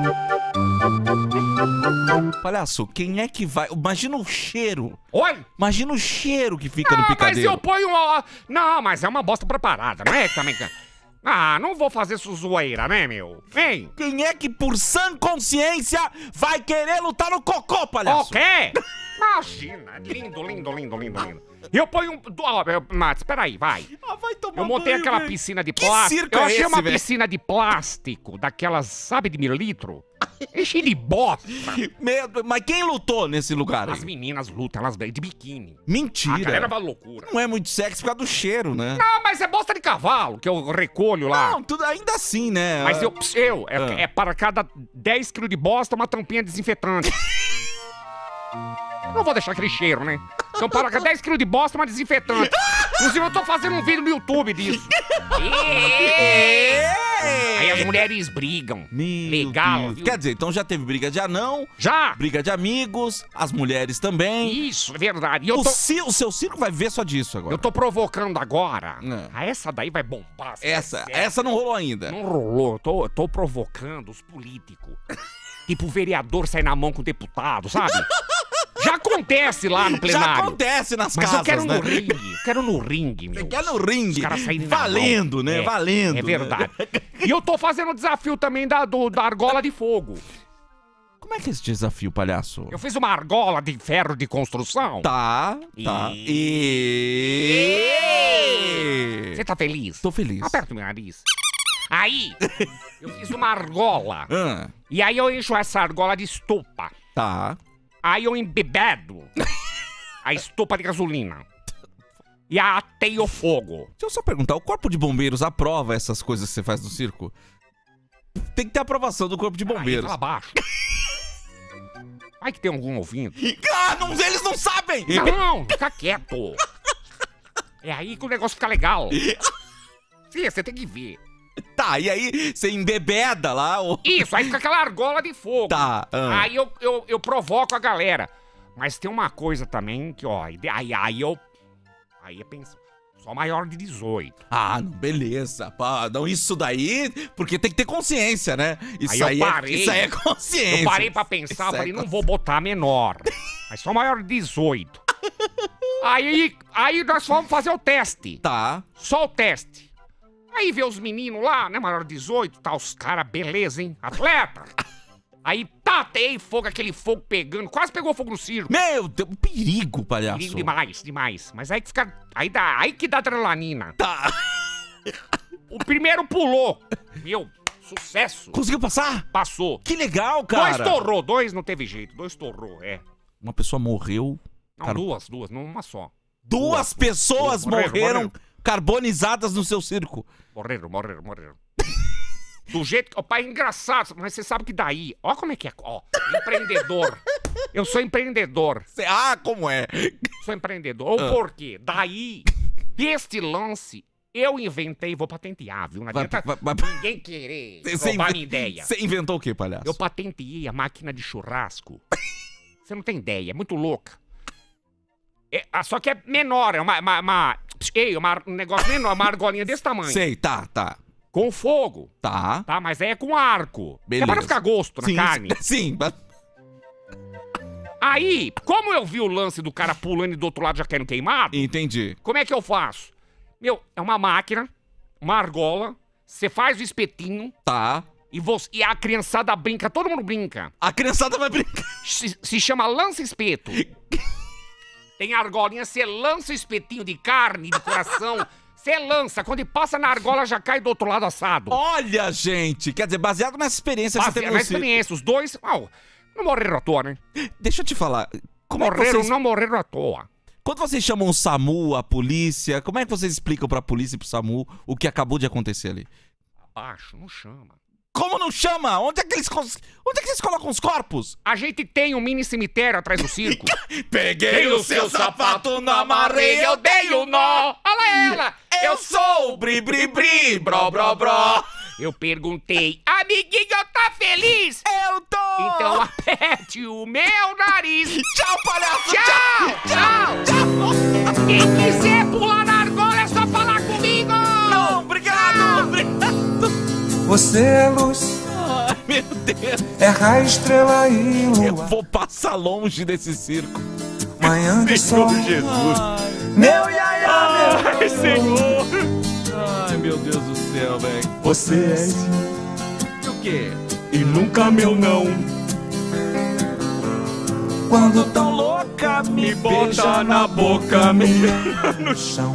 [SPEAKER 1] Palhaço, quem é que vai... Imagina o cheiro.
[SPEAKER 4] Oi?
[SPEAKER 1] Imagina o cheiro que fica no
[SPEAKER 4] Ah, mas
[SPEAKER 1] picadeiro.
[SPEAKER 4] eu ponho uma... Não, mas é uma bosta preparada, não é também... Ah, não vou fazer isso zoeira, né, meu? Hein?
[SPEAKER 1] Quem é que, por sã consciência, vai querer lutar no cocô,
[SPEAKER 4] O
[SPEAKER 1] palhaço?
[SPEAKER 4] quê? Imagina, lindo, lindo, lindo, lindo, lindo. E eu ponho um... Ó, Matos, peraí, vai.
[SPEAKER 1] Ah, vai tomar
[SPEAKER 4] Eu montei
[SPEAKER 1] banho,
[SPEAKER 4] aquela
[SPEAKER 1] velho.
[SPEAKER 4] piscina de
[SPEAKER 1] Que
[SPEAKER 4] plástico.
[SPEAKER 1] circo
[SPEAKER 4] Eu
[SPEAKER 1] é
[SPEAKER 4] achei
[SPEAKER 1] esse,
[SPEAKER 4] uma
[SPEAKER 1] velho?
[SPEAKER 4] piscina de plástico, daquelas, sabe, de mililitro. Enche de bosta.
[SPEAKER 1] Medo. Mas quem lutou nesse lugar
[SPEAKER 4] As
[SPEAKER 1] aí?
[SPEAKER 4] meninas lutam, elas vêm de biquíni. A
[SPEAKER 1] Mentira.
[SPEAKER 4] galera vai loucura.
[SPEAKER 1] Não é muito sexy por causa do cheiro, né?
[SPEAKER 4] Não, mas é bosta de cavalo que eu recolho lá.
[SPEAKER 1] Não, tudo ainda assim, né?
[SPEAKER 4] Mas eu, eu é,
[SPEAKER 1] Ah.
[SPEAKER 4] é para cada dez quilos de bosta uma tampinha desinfetante. Não vou deixar aquele cheiro, né? Então, para cada dez quilos de bosta, uma desinfetante. Inclusive, eu tô fazendo um vídeo no YouTube disso. Aí as mulheres brigam.
[SPEAKER 1] Meu
[SPEAKER 4] Legal,
[SPEAKER 1] Deus.
[SPEAKER 4] viu?
[SPEAKER 1] Quer dizer, então já teve briga de anão,
[SPEAKER 4] Já!
[SPEAKER 1] briga de amigos, as mulheres também.
[SPEAKER 4] Isso, é verdade. E eu
[SPEAKER 1] O,
[SPEAKER 4] tô,
[SPEAKER 1] ci- o seu circo vai ver só disso agora.
[SPEAKER 4] eu tô provocando agora.
[SPEAKER 1] É.
[SPEAKER 4] Ah, essa daí vai bombar.
[SPEAKER 1] Essa,
[SPEAKER 4] é-
[SPEAKER 1] essa não rolou ainda.
[SPEAKER 4] Não rolou. Eu tô, eu tô provocando os políticos. Tipo, o vereador sai na mão com o deputado, sabe? Já acontece lá no
[SPEAKER 1] Já
[SPEAKER 4] plenário.
[SPEAKER 1] acontece nas
[SPEAKER 4] Mas
[SPEAKER 1] casas,
[SPEAKER 4] eu quero
[SPEAKER 1] né?
[SPEAKER 4] no ringue. Eu quero no ringue, meu.
[SPEAKER 1] Você quer no ringue.
[SPEAKER 4] Os caras saírem na
[SPEAKER 1] Valendo,
[SPEAKER 4] mão.
[SPEAKER 1] né?
[SPEAKER 4] É,
[SPEAKER 1] Valendo.
[SPEAKER 4] É
[SPEAKER 1] né?
[SPEAKER 4] verdade. E eu tô fazendo o desafio também da, do, da argola de fogo.
[SPEAKER 1] Como é que é esse desafio, palhaço?
[SPEAKER 4] Eu fiz uma argola de ferro de construção.
[SPEAKER 1] Tá, tá.
[SPEAKER 4] E-
[SPEAKER 1] E...
[SPEAKER 4] Você tá feliz?
[SPEAKER 1] Tô feliz.
[SPEAKER 4] Aperta o meu nariz. Aí, eu fiz uma argola.
[SPEAKER 1] Ah,
[SPEAKER 4] E aí eu encho essa argola de estopa.
[SPEAKER 1] tá.
[SPEAKER 4] Aí eu embebedo a estopa de gasolina. E atei o fogo.
[SPEAKER 1] Deixa eu só perguntar, o Corpo de Bombeiros aprova essas coisas que você faz no circo? Tem que ter aprovação do Corpo de
[SPEAKER 4] Aí,
[SPEAKER 1] Bombeiros.
[SPEAKER 4] fala baixo. Vai que tem algum ouvindo.
[SPEAKER 1] Ah, não, eles não sabem!
[SPEAKER 4] Não, fica quieto. É aí que o negócio fica legal. Sim, você tem que ver.
[SPEAKER 1] Tá, e aí você embebeda lá o...
[SPEAKER 4] Isso, aí fica aquela argola de fogo.
[SPEAKER 1] Tá, ah.
[SPEAKER 4] Aí eu, eu, eu provoco a galera. Mas tem uma coisa também que, ó, aí, aí eu... Aí eu penso, só maior de dezoito.
[SPEAKER 1] Ah, não, beleza. Pá, não, isso daí, porque tem que ter consciência, né? Isso
[SPEAKER 4] Aí eu
[SPEAKER 1] aí,
[SPEAKER 4] parei.
[SPEAKER 1] é, isso aí é consciência.
[SPEAKER 4] Eu parei pra pensar,
[SPEAKER 1] Isso é
[SPEAKER 4] falei, não
[SPEAKER 1] consci-
[SPEAKER 4] vou botar menor. Mas só maior de dezoito. Aí, aí nós vamos fazer o teste.
[SPEAKER 1] Tá.
[SPEAKER 4] Só o teste. Aí vê os meninos lá, né, maior de dezoito, tá os caras, beleza, hein? Atleta. Aí tatei fogo, aquele fogo pegando, quase pegou fogo no circo.
[SPEAKER 1] Meu Deus, perigo, palhaço.
[SPEAKER 4] Perigo demais, demais. Mas aí que fica, aí dá, aí que dá adrenalina.
[SPEAKER 1] Tá.
[SPEAKER 4] O primeiro pulou. Meu, sucesso.
[SPEAKER 1] Conseguiu passar?
[SPEAKER 4] Passou.
[SPEAKER 1] Que legal,
[SPEAKER 4] Dois
[SPEAKER 1] cara.
[SPEAKER 4] torrou, dois não teve jeito, dois torrou, é.
[SPEAKER 1] Uma pessoa morreu.
[SPEAKER 4] Não,
[SPEAKER 1] Cara-
[SPEAKER 4] duas, duas, não uma só.
[SPEAKER 1] Duas pessoas
[SPEAKER 4] Morreram,
[SPEAKER 1] morreram
[SPEAKER 4] morreram.
[SPEAKER 1] carbonizadas no seu circo.
[SPEAKER 4] Morreram, morreram, morreram. Do jeito que... Ó, pai, é engraçado, mas você sabe que daí... Ó como é que é, ó. Empreendedor. Eu sou empreendedor.
[SPEAKER 1] Cê- Ah, como é?
[SPEAKER 4] Sou empreendedor. O
[SPEAKER 1] Ah.
[SPEAKER 4] porquê? Daí, deste lance, eu inventei, vou patentear, viu? Não
[SPEAKER 1] Vai-
[SPEAKER 4] adianta
[SPEAKER 1] vai- vai-
[SPEAKER 4] ninguém querer
[SPEAKER 1] Cê
[SPEAKER 4] roubar
[SPEAKER 1] inven-
[SPEAKER 4] minha ideia.
[SPEAKER 1] Você inventou o quê, palhaço?
[SPEAKER 4] Eu patenteei a máquina de churrasco. Você não tem ideia, é muito louca. É, ah, só que é menor, é uma, uma, uma, ei, uma- um negócio menor, uma argolinha desse tamanho.
[SPEAKER 1] Sei, tá, tá.
[SPEAKER 4] Com fogo,
[SPEAKER 1] Tá.
[SPEAKER 4] tá? Mas aí é com arco.
[SPEAKER 1] Beleza.
[SPEAKER 4] É pra não ficar gosto na
[SPEAKER 1] Sim,
[SPEAKER 4] carne.
[SPEAKER 1] sim. mas-
[SPEAKER 4] Aí, como eu vi o lance do cara pulando e do outro lado já querendo queimado,
[SPEAKER 1] Entendi.
[SPEAKER 4] como é que eu faço? Meu, é uma máquina, uma argola, você faz o espetinho
[SPEAKER 1] Tá.
[SPEAKER 4] e, você, e a criançada brinca, todo mundo brinca.
[SPEAKER 1] A criançada vai brincar.
[SPEAKER 4] Se, se chama lança-espeto. Tem a argolinha, você lança o espetinho de carne, de coração, você lança, quando ele passa na argola já cai do outro lado assado.
[SPEAKER 1] Olha, gente. Quer dizer, baseado nessa experiência que você
[SPEAKER 4] Baseado
[SPEAKER 1] teve
[SPEAKER 4] na
[SPEAKER 1] no circo.
[SPEAKER 4] experiência, os dois, ó, não morreram à toa, né?
[SPEAKER 1] Deixa eu te falar. Como é que
[SPEAKER 4] morreram,
[SPEAKER 1] vocês...
[SPEAKER 4] não morreram à toa.
[SPEAKER 1] Quando vocês chamam o SAMU, a polícia, como é que vocês explicam pra polícia e pro SAMU o que acabou de acontecer ali?
[SPEAKER 4] Abaixo, não chama.
[SPEAKER 1] Como não chama? Onde é que eles, cons- Onde é que eles colocam os corpos?
[SPEAKER 4] A gente tem um mini cemitério atrás do circo.
[SPEAKER 1] Peguei
[SPEAKER 4] o seu sapato, não amarrei, eu dei o nó. Olha ela!
[SPEAKER 1] Eu sou o bri bri bri, bro bro bro.
[SPEAKER 4] Eu perguntei, amiguinho, tá feliz?
[SPEAKER 1] Eu tô.
[SPEAKER 4] Então aperte o meu nariz.
[SPEAKER 1] Tchau, palhaço.
[SPEAKER 4] Tchau, tchau, tchau. Quem quiser pular na argola é só falar comigo.
[SPEAKER 1] Não, obrigado. Obrigado.
[SPEAKER 5] Você é luz,
[SPEAKER 1] Ai, meu Deus.
[SPEAKER 5] é raio, estrela e
[SPEAKER 1] Eu
[SPEAKER 5] lua.
[SPEAKER 1] vou passar longe desse circo.
[SPEAKER 5] Manhã de sol,
[SPEAKER 1] Ai,
[SPEAKER 5] meu iaia,
[SPEAKER 1] ai, Senhor. Ai, meu Deus do céu, velho.
[SPEAKER 5] você é sim
[SPEAKER 1] E o quê?
[SPEAKER 5] e nunca meu não. Quando
[SPEAKER 1] Tão louca, me
[SPEAKER 2] Me bota
[SPEAKER 1] beija
[SPEAKER 2] na boca, me...
[SPEAKER 5] no chão.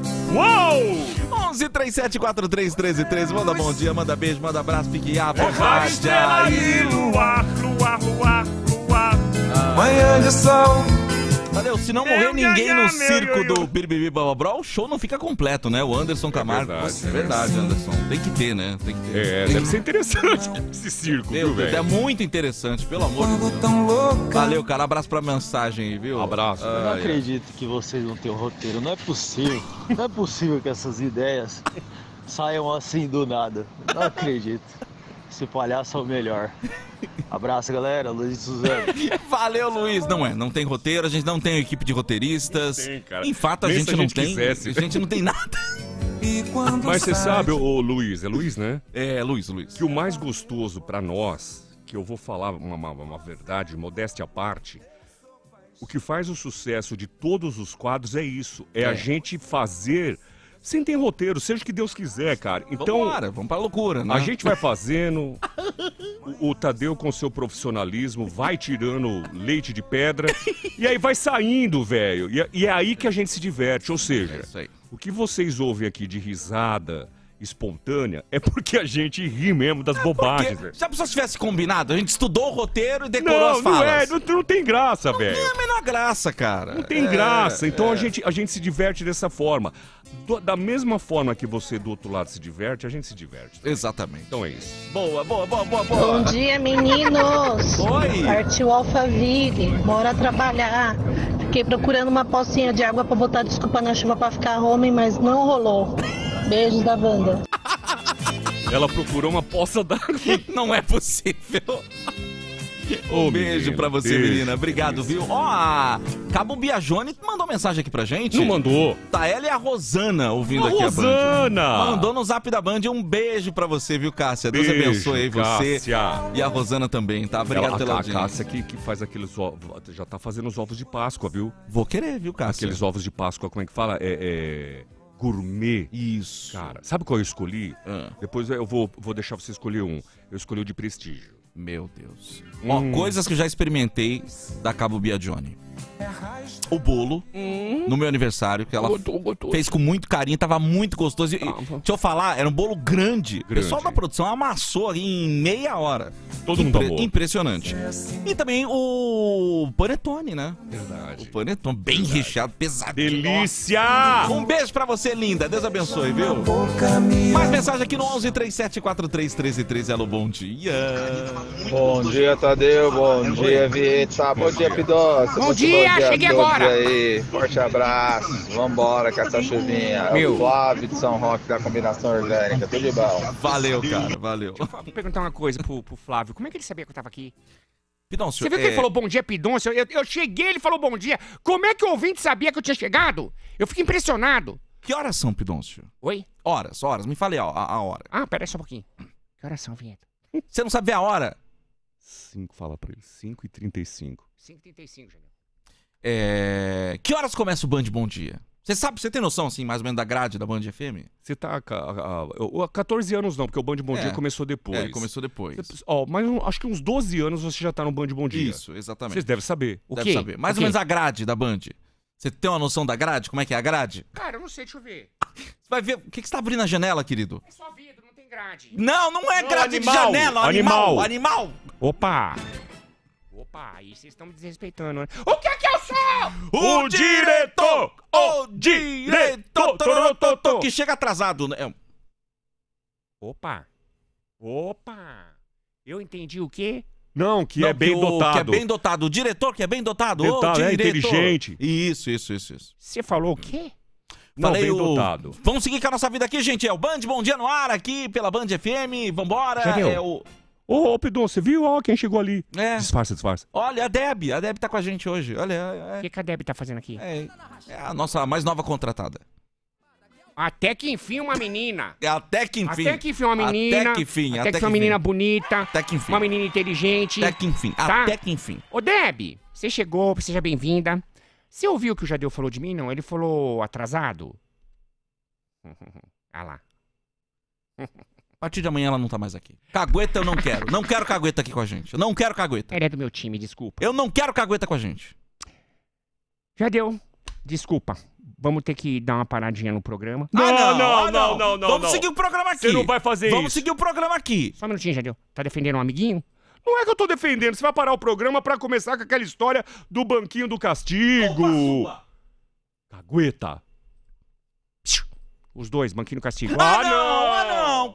[SPEAKER 2] Uou!
[SPEAKER 1] onze três sete quatro três um três um três. Manda bom dia, manda beijo, manda abraço, fique à
[SPEAKER 2] Vai
[SPEAKER 1] vontade
[SPEAKER 2] estrela
[SPEAKER 1] aí.
[SPEAKER 2] aí, luar, luar, luar, luar.
[SPEAKER 5] Manhã de sol.
[SPEAKER 1] Valeu, se não
[SPEAKER 2] Meu,
[SPEAKER 1] morrer ninguém
[SPEAKER 2] ia,
[SPEAKER 1] no
[SPEAKER 2] ia,
[SPEAKER 1] circo
[SPEAKER 2] meu,
[SPEAKER 1] do
[SPEAKER 2] meu.
[SPEAKER 1] Birbibi Bababró, o show não fica completo, né? O Anderson Camargo.
[SPEAKER 2] verdade,
[SPEAKER 1] é verdade, Anderson. Tem que ter, né? Tem que ter.
[SPEAKER 2] É, deve ser interessante esse circo,
[SPEAKER 1] Meu
[SPEAKER 2] viu,
[SPEAKER 1] Deus, é
[SPEAKER 2] velho?
[SPEAKER 1] muito interessante, pelo amor de
[SPEAKER 5] Quando
[SPEAKER 1] Deus.
[SPEAKER 5] tão louca.
[SPEAKER 1] Valeu, cara. Abraço pra mensagem aí, viu?
[SPEAKER 2] Abraço.
[SPEAKER 6] Eu não
[SPEAKER 1] Ai,
[SPEAKER 6] acredito que vocês não têm um roteiro. Não é possível. Não é possível que essas ideias saiam assim do nada. Não acredito. Esse palhaço é o melhor. Abraço, galera. Luiz e Suzano.
[SPEAKER 1] Valeu, Luiz. Não é, não tem roteiro, a gente não tem equipe de roteiristas.
[SPEAKER 2] Não tem, cara.
[SPEAKER 1] Em fato, a
[SPEAKER 2] Nem
[SPEAKER 1] gente
[SPEAKER 2] se a
[SPEAKER 1] não
[SPEAKER 2] gente
[SPEAKER 1] tem.
[SPEAKER 2] quisesse.
[SPEAKER 1] A gente não tem nada.
[SPEAKER 5] E quando
[SPEAKER 2] Mas você
[SPEAKER 5] sai-
[SPEAKER 2] sabe, ô Luiz, é Luiz, né?
[SPEAKER 1] É, Luiz, Luiz.
[SPEAKER 2] Que o mais gostoso pra nós, que eu vou falar uma, uma, uma verdade, modéstia à parte, o que faz o sucesso de todos os quadros é isso. É,
[SPEAKER 1] É.
[SPEAKER 2] a gente fazer sem ter roteiro, seja o que Deus quiser, cara. Então,
[SPEAKER 1] Vambora, vamos pra loucura, né?
[SPEAKER 2] a gente vai fazendo, o, o Tadeu com seu profissionalismo vai tirando leite de pedra e aí vai saindo, velho. E, é- e é aí que a gente se diverte, ou
[SPEAKER 1] É
[SPEAKER 2] seja,
[SPEAKER 1] isso aí.
[SPEAKER 2] o que vocês ouvem aqui de risada espontânea é porque a gente ri mesmo das bobagens,
[SPEAKER 1] Porque,
[SPEAKER 2] velho.
[SPEAKER 1] se a pessoa tivesse combinado, a gente estudou o roteiro e decorou
[SPEAKER 2] Não,
[SPEAKER 1] as falas.
[SPEAKER 2] não é, não, não tem graça, velho.
[SPEAKER 1] Tem a menor graça, cara.
[SPEAKER 2] Não tem
[SPEAKER 1] É,
[SPEAKER 2] graça. Então
[SPEAKER 1] é.
[SPEAKER 2] a, gente, a gente se diverte dessa forma. Do- da mesma forma que você do outro lado se diverte, a gente se diverte.
[SPEAKER 1] Exatamente.
[SPEAKER 2] Então é isso.
[SPEAKER 1] Boa, boa, boa, boa, boa.
[SPEAKER 7] Bom dia, meninos!
[SPEAKER 1] Oi.
[SPEAKER 7] Partiu Alphaville, bora trabalhar. Fiquei procurando uma pocinha de água pra botar desculpa na chuva pra ficar homem, mas não rolou. Beijos da Wanda.
[SPEAKER 2] Ela procurou uma poça d'água.
[SPEAKER 1] Não é possível.
[SPEAKER 2] Ô,
[SPEAKER 1] Um beijo
[SPEAKER 2] menina,
[SPEAKER 1] pra você,
[SPEAKER 2] beijo,
[SPEAKER 1] menina. Obrigado, viu? Ó, a Cabo Biagione mandou mensagem aqui pra gente.
[SPEAKER 2] Não mandou.
[SPEAKER 1] Tá ela e a Rosana ouvindo
[SPEAKER 2] A
[SPEAKER 1] aqui a Band.
[SPEAKER 2] Rosana!
[SPEAKER 1] Mandou no zap da Band um beijo pra você, viu, Cássia? Deus
[SPEAKER 2] Beijo,
[SPEAKER 1] abençoe aí você.
[SPEAKER 2] Cássia.
[SPEAKER 1] E a Rosana também, tá? Obrigado
[SPEAKER 2] Ela,
[SPEAKER 1] pela
[SPEAKER 2] a, a
[SPEAKER 1] audiência.
[SPEAKER 2] Cássia que, que faz aqueles ovos. Já tá fazendo os ovos de Páscoa, viu?
[SPEAKER 1] Vou querer, viu, Cássia?
[SPEAKER 2] Aqueles ovos de Páscoa, como é que fala? É. é gourmet.
[SPEAKER 1] Isso.
[SPEAKER 2] Cara, sabe qual eu escolhi?
[SPEAKER 1] Ah,
[SPEAKER 2] Depois eu vou, vou deixar você escolher um. Eu escolhi o de prestígio.
[SPEAKER 1] meu Deus.
[SPEAKER 2] Hum.
[SPEAKER 1] Ó, coisas que eu já experimentei da Cabo Biagione. O bolo, no meu aniversário, que ela fez com muito carinho, tava muito gostoso. E, deixa eu falar, era um bolo grande. O pessoal
[SPEAKER 2] Grande.
[SPEAKER 1] da produção amassou ali em meia hora.
[SPEAKER 2] Todo mundo amou.
[SPEAKER 1] Impressionante. E também o panetone, né? O
[SPEAKER 2] Verdade.
[SPEAKER 1] panetone bem recheado, pesadinho.
[SPEAKER 2] Delícia!
[SPEAKER 1] Um beijo pra você, linda. Deus abençoe, viu?
[SPEAKER 5] Boca minha.
[SPEAKER 1] Mais mensagem aqui no onze três sete quatro três um três um três. Alô, bom dia.
[SPEAKER 8] Bom dia, Tadeu. Bom dia, Vieta. Bom dia, Pidócio.
[SPEAKER 4] Bom
[SPEAKER 8] Muito
[SPEAKER 4] dia,
[SPEAKER 8] a
[SPEAKER 4] cheguei
[SPEAKER 8] todos
[SPEAKER 4] agora.
[SPEAKER 8] Aí. Forte abraço. Vambora com essa chuvinha. É
[SPEAKER 4] Meu.
[SPEAKER 8] o Flávio de São Roque da combinação orgânica. Tudo de bom.
[SPEAKER 1] Valeu, cara, valeu.
[SPEAKER 4] Vou perguntar uma coisa pro, pro Flávio. Como é que ele sabia que eu tava aqui?
[SPEAKER 1] Pidoncio,
[SPEAKER 4] Você viu que
[SPEAKER 1] é,
[SPEAKER 4] ele falou bom dia, Pidoncio? Eu, eu cheguei, ele falou bom dia. Como é que o ouvinte sabia que eu tinha chegado? Eu fiquei impressionado.
[SPEAKER 1] que horas são, Pidoncio?
[SPEAKER 4] Oi?
[SPEAKER 1] Horas, horas. Me fale a, a, a hora.
[SPEAKER 4] Ah, pera aí só um pouquinho. Que horas são, vinheta?
[SPEAKER 1] Você não sabe ver a hora?
[SPEAKER 2] cinco, fala pra ele. cinco e trinta e cinco.
[SPEAKER 4] cinco e trinta e cinco, já.
[SPEAKER 1] É... Que horas começa o Band Bom Dia? Você sabe, você tem noção, assim, mais ou menos da grade da Band F M?
[SPEAKER 2] Você tá. ca- a- a- eu- catorze anos não, porque o Band Bom
[SPEAKER 1] É.
[SPEAKER 2] Dia começou depois.
[SPEAKER 1] É, começou depois.
[SPEAKER 2] Você- Ó, mas um- acho que uns doze anos você já tá no Band Bom Dia.
[SPEAKER 1] Isso, exatamente.
[SPEAKER 2] Vocês devem saber.
[SPEAKER 4] O
[SPEAKER 1] Deve
[SPEAKER 4] quê?
[SPEAKER 1] saber. Mais
[SPEAKER 4] O
[SPEAKER 1] ou
[SPEAKER 4] quê?
[SPEAKER 1] menos a grade da Band. Você tem uma noção da grade? Como é que é a grade?
[SPEAKER 4] Cara, eu não sei, deixa eu ver.
[SPEAKER 1] Você vai ver. O que, que você tá abrindo a janela, querido?
[SPEAKER 4] É só vidro, não tem grade.
[SPEAKER 1] Não, não é
[SPEAKER 2] Não,
[SPEAKER 1] grade
[SPEAKER 2] animal,
[SPEAKER 1] de janela, animal.
[SPEAKER 2] animal.
[SPEAKER 1] Animal.
[SPEAKER 2] Opa!
[SPEAKER 4] Opa, aí vocês estão me desrespeitando, né? O que é que eu sou?
[SPEAKER 1] O,
[SPEAKER 2] O diretor!
[SPEAKER 1] O diretor!
[SPEAKER 2] diretor!
[SPEAKER 1] Que chega atrasado, né? É,
[SPEAKER 4] Opa. Opa. Eu entendi o quê?
[SPEAKER 2] Não, que
[SPEAKER 1] não,
[SPEAKER 2] é bem
[SPEAKER 1] o-
[SPEAKER 2] dotado.
[SPEAKER 1] Que é bem dotado. O diretor que é bem dotado.
[SPEAKER 2] Dotado,
[SPEAKER 1] o
[SPEAKER 2] é
[SPEAKER 1] diretor.
[SPEAKER 2] inteligente.
[SPEAKER 1] Isso, isso, isso, isso.
[SPEAKER 4] Você falou o quê?
[SPEAKER 2] Não,
[SPEAKER 1] Falei
[SPEAKER 2] bem
[SPEAKER 1] o-
[SPEAKER 2] dotado.
[SPEAKER 1] Vamos seguir com a nossa vida aqui, gente. É o Band Bom Dia no ar aqui pela Band F M. Vambora.
[SPEAKER 4] Já viu?
[SPEAKER 1] É o...
[SPEAKER 2] Ô, ô, Pidon, você viu? Ó, quem chegou ali.
[SPEAKER 1] É.
[SPEAKER 2] Disfarça, disfarça.
[SPEAKER 1] Olha, a Deb. A Deb tá com a gente hoje. Olha,
[SPEAKER 4] O
[SPEAKER 1] é,
[SPEAKER 4] que, que a Debbie tá fazendo aqui?
[SPEAKER 1] é, é a nossa mais nova contratada.
[SPEAKER 4] Até que enfim uma menina.
[SPEAKER 1] É até que enfim.
[SPEAKER 4] Até que enfim uma menina.
[SPEAKER 1] Até que enfim.
[SPEAKER 4] Até, que enfim uma menina bonita.
[SPEAKER 1] Até que enfim.
[SPEAKER 4] Uma menina inteligente.
[SPEAKER 1] Até que enfim.
[SPEAKER 4] Tá?
[SPEAKER 1] Até que enfim.
[SPEAKER 4] Ô, Deb, você chegou, seja bem-vinda. Você ouviu o que o Jadeu falou de mim, não? Ele falou atrasado? Ah lá.
[SPEAKER 1] A partir de amanhã ela não tá mais aqui. Cagueta eu não quero. Não quero Cagueta aqui com a gente. Eu não quero Cagueta.
[SPEAKER 4] Ele é do meu time, desculpa.
[SPEAKER 1] Eu não quero Cagueta com a gente.
[SPEAKER 4] Já deu. Desculpa. Vamos ter que dar uma paradinha no programa.
[SPEAKER 1] Não,
[SPEAKER 2] não,
[SPEAKER 1] ah,
[SPEAKER 2] não, não, não, não.
[SPEAKER 1] Vamos
[SPEAKER 2] não.
[SPEAKER 1] seguir o programa aqui.
[SPEAKER 2] Você não vai fazer
[SPEAKER 1] Vamos
[SPEAKER 2] isso.
[SPEAKER 1] seguir o programa aqui.
[SPEAKER 4] Só um minutinho, Jadeu. Tá defendendo um amiguinho?
[SPEAKER 2] Não é que eu tô defendendo. Você vai parar o programa pra começar com aquela história do banquinho do castigo. Cagueta. Os dois, banquinho do castigo.
[SPEAKER 1] Ah, não, ah, não,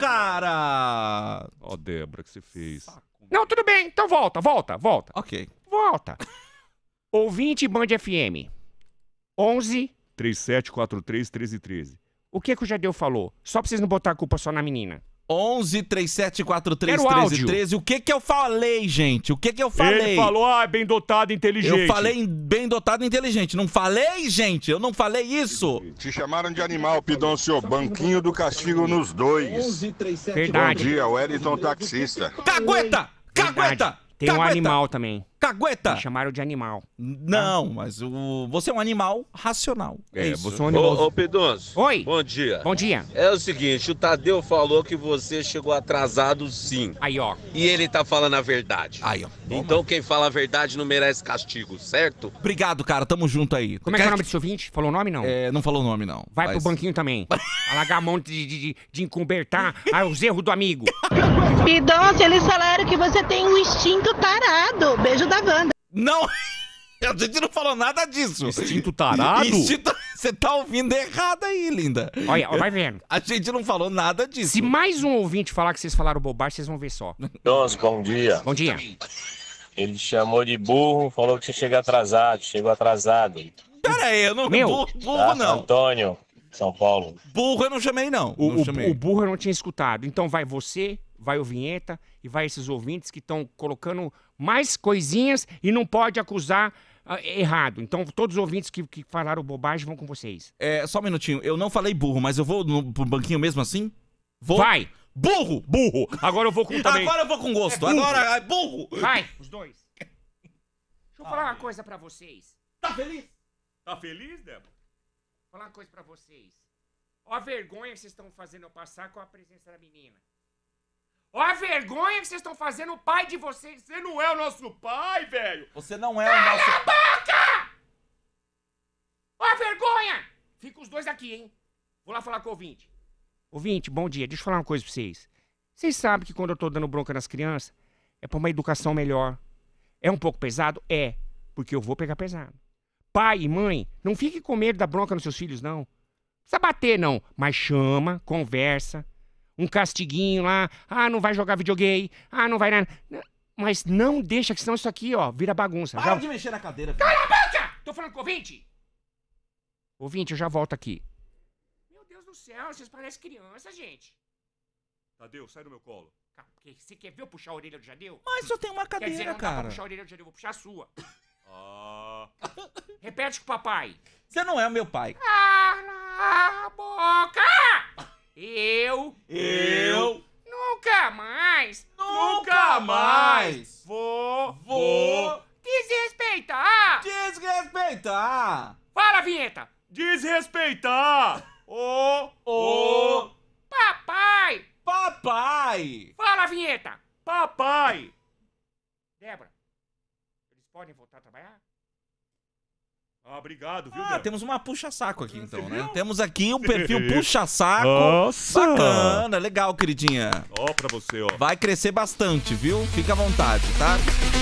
[SPEAKER 1] cara.
[SPEAKER 2] Ó, oh, Débora, que você fez.
[SPEAKER 4] Não, tudo bem. Então volta, volta, volta.
[SPEAKER 1] Ok.
[SPEAKER 4] Volta. Ouvinte Band F M. onze.
[SPEAKER 2] três sete quatro três, treze treze.
[SPEAKER 4] O que que o Jadeu falou? Só pra vocês não botar a culpa só na menina.
[SPEAKER 1] onze, trinta e sete, quarenta e três,
[SPEAKER 4] Quero
[SPEAKER 1] treze,
[SPEAKER 4] áudio.
[SPEAKER 1] treze. O que que eu falei, gente? O que que eu falei?
[SPEAKER 2] Ele falou, ah, bem dotado, inteligente.
[SPEAKER 1] Eu falei em bem dotado e inteligente. Não falei, gente? Eu não falei isso.
[SPEAKER 9] Te chamaram de animal, Pidoncio. Banquinho do castigo nos dois.
[SPEAKER 4] Verdade.
[SPEAKER 9] Bom dia, Wellington taxista.
[SPEAKER 1] Cagueta! Cagueta!
[SPEAKER 4] Verdade. Tem um
[SPEAKER 1] Cagueta!
[SPEAKER 4] animal também.
[SPEAKER 1] Cagueta!
[SPEAKER 4] Me chamaram de animal.
[SPEAKER 1] Não, mas o... você é um animal racional. É,
[SPEAKER 2] É,
[SPEAKER 1] isso.
[SPEAKER 2] você é um animal.
[SPEAKER 10] Ô, ô Pidoncio.
[SPEAKER 4] Oi.
[SPEAKER 10] Bom dia.
[SPEAKER 4] Bom dia.
[SPEAKER 10] É o seguinte, o Tadeu falou que você chegou atrasado sim.
[SPEAKER 4] Aí, ó.
[SPEAKER 10] E ele tá falando a verdade.
[SPEAKER 1] Aí, ó.
[SPEAKER 10] Então quem fala a verdade não merece castigo, certo?
[SPEAKER 1] Obrigado, cara. Tamo junto aí.
[SPEAKER 4] Como é que é o nome desse ouvinte? Falou o nome, não?
[SPEAKER 1] É, não falou o nome, não.
[SPEAKER 4] Vai
[SPEAKER 1] Mas-
[SPEAKER 4] pro banquinho também. Alagar a mão de, de, de, de encumbertar ah, os erros do amigo.
[SPEAKER 7] Pidoncio, eles falaram que você tem um instinto tarado. Beijo da Wanda.
[SPEAKER 1] Não! A gente não falou nada disso.
[SPEAKER 2] Instinto tarado?
[SPEAKER 1] Instinto... Você tá ouvindo errado aí, linda.
[SPEAKER 4] Olha, ó, vai vendo.
[SPEAKER 1] A gente não falou nada disso.
[SPEAKER 4] Se mais um ouvinte falar que vocês falaram bobagem, vocês vão ver só.
[SPEAKER 11] Nossa, bom dia.
[SPEAKER 4] Bom dia.
[SPEAKER 11] Ele te chamou de burro, falou que você chega atrasado, chegou atrasado.
[SPEAKER 1] Pera aí, eu não...
[SPEAKER 4] Meu.
[SPEAKER 1] Burro, burro
[SPEAKER 11] Tá?
[SPEAKER 1] não.
[SPEAKER 11] Antônio, São Paulo.
[SPEAKER 1] Burro eu não chamei, não.
[SPEAKER 4] O,
[SPEAKER 1] não
[SPEAKER 4] o,
[SPEAKER 1] chamei.
[SPEAKER 4] o burro eu não tinha escutado. Então vai você, vai o Vinheta e vai esses ouvintes que estão colocando mais coisinhas e não pode acusar ah, errado. Então todos os ouvintes que, que falaram bobagem vão com vocês.
[SPEAKER 1] É, só um minutinho. Eu não falei burro, mas eu vou no, pro banquinho mesmo assim? Vou.
[SPEAKER 4] Vai!
[SPEAKER 1] Burro!
[SPEAKER 2] Burro. Agora eu vou com também.
[SPEAKER 1] Agora eu vou com gosto.
[SPEAKER 4] É burro.
[SPEAKER 1] Agora é burro!
[SPEAKER 4] Vai, os dois. Deixa eu falar uma coisa pra vocês.
[SPEAKER 1] Tá feliz?
[SPEAKER 2] Tá feliz, Débora?
[SPEAKER 4] Vou falar uma coisa pra vocês. Ó a vergonha que vocês estão fazendo eu passar com a presença da menina. Ó a vergonha que vocês estão fazendo o pai de vocês.
[SPEAKER 2] Você não é o nosso pai, velho.
[SPEAKER 1] Você não é o nosso...
[SPEAKER 4] Boca! Ó a vergonha! Fica os dois aqui, hein? Vou lá falar com o ouvinte. Ouvinte, bom dia. Deixa eu falar uma coisa pra vocês. Vocês sabem que quando eu tô dando bronca nas crianças, é pra uma educação melhor. É um pouco pesado? É. Porque eu vou pegar pesado. Pai e mãe, não fique com medo da bronca nos seus filhos, não. Não precisa bater, não. Mas chama, conversa. Um castiguinho lá. Ah, não vai jogar videogame. Ah, não vai nada. Mas não deixa, que senão isso aqui, ó, vira bagunça.
[SPEAKER 1] Para
[SPEAKER 4] Já...
[SPEAKER 1] de mexer na cadeira. filho.
[SPEAKER 4] Cala a boca! Tô falando com o ouvinte. Ouvinte, eu já volto aqui. Meu Deus do céu, vocês parecem criança, gente.
[SPEAKER 2] Tadeu, sai do meu colo.
[SPEAKER 4] Cara, porque você quer ver eu puxar a orelha do Jadeu?
[SPEAKER 1] Mas só tem uma
[SPEAKER 4] Quer dizer,
[SPEAKER 1] cadeira,
[SPEAKER 4] não dá pra
[SPEAKER 1] cara.
[SPEAKER 4] puxar a orelha do Jadeu, eu vou puxar a sua.
[SPEAKER 2] Ah.
[SPEAKER 4] Repete com o papai.
[SPEAKER 1] Você não é o meu pai.
[SPEAKER 4] Cala a boca! Eu...
[SPEAKER 1] Eu...
[SPEAKER 4] Nunca mais...
[SPEAKER 1] Nunca mais
[SPEAKER 4] Vou...
[SPEAKER 1] vou
[SPEAKER 4] Desrespeitar!
[SPEAKER 1] desrespeitar
[SPEAKER 4] Fala, vinheta!
[SPEAKER 2] Desrespeitar. Ô,
[SPEAKER 1] o
[SPEAKER 4] Papai!
[SPEAKER 1] papai.
[SPEAKER 4] Fala, vinheta!
[SPEAKER 2] papai.
[SPEAKER 4] Débora, eles podem voltar a trabalhar?
[SPEAKER 2] Ah, obrigado, viu,
[SPEAKER 1] Ah,
[SPEAKER 2] Débora?
[SPEAKER 1] temos uma puxa-saco aqui, então, né?
[SPEAKER 2] viu?
[SPEAKER 1] Temos aqui um perfil puxa-saco.
[SPEAKER 2] Nossa.
[SPEAKER 1] Bacana, legal, queridinha.
[SPEAKER 2] Ó pra você, ó.
[SPEAKER 1] Vai crescer bastante, viu? Fica à vontade, tá?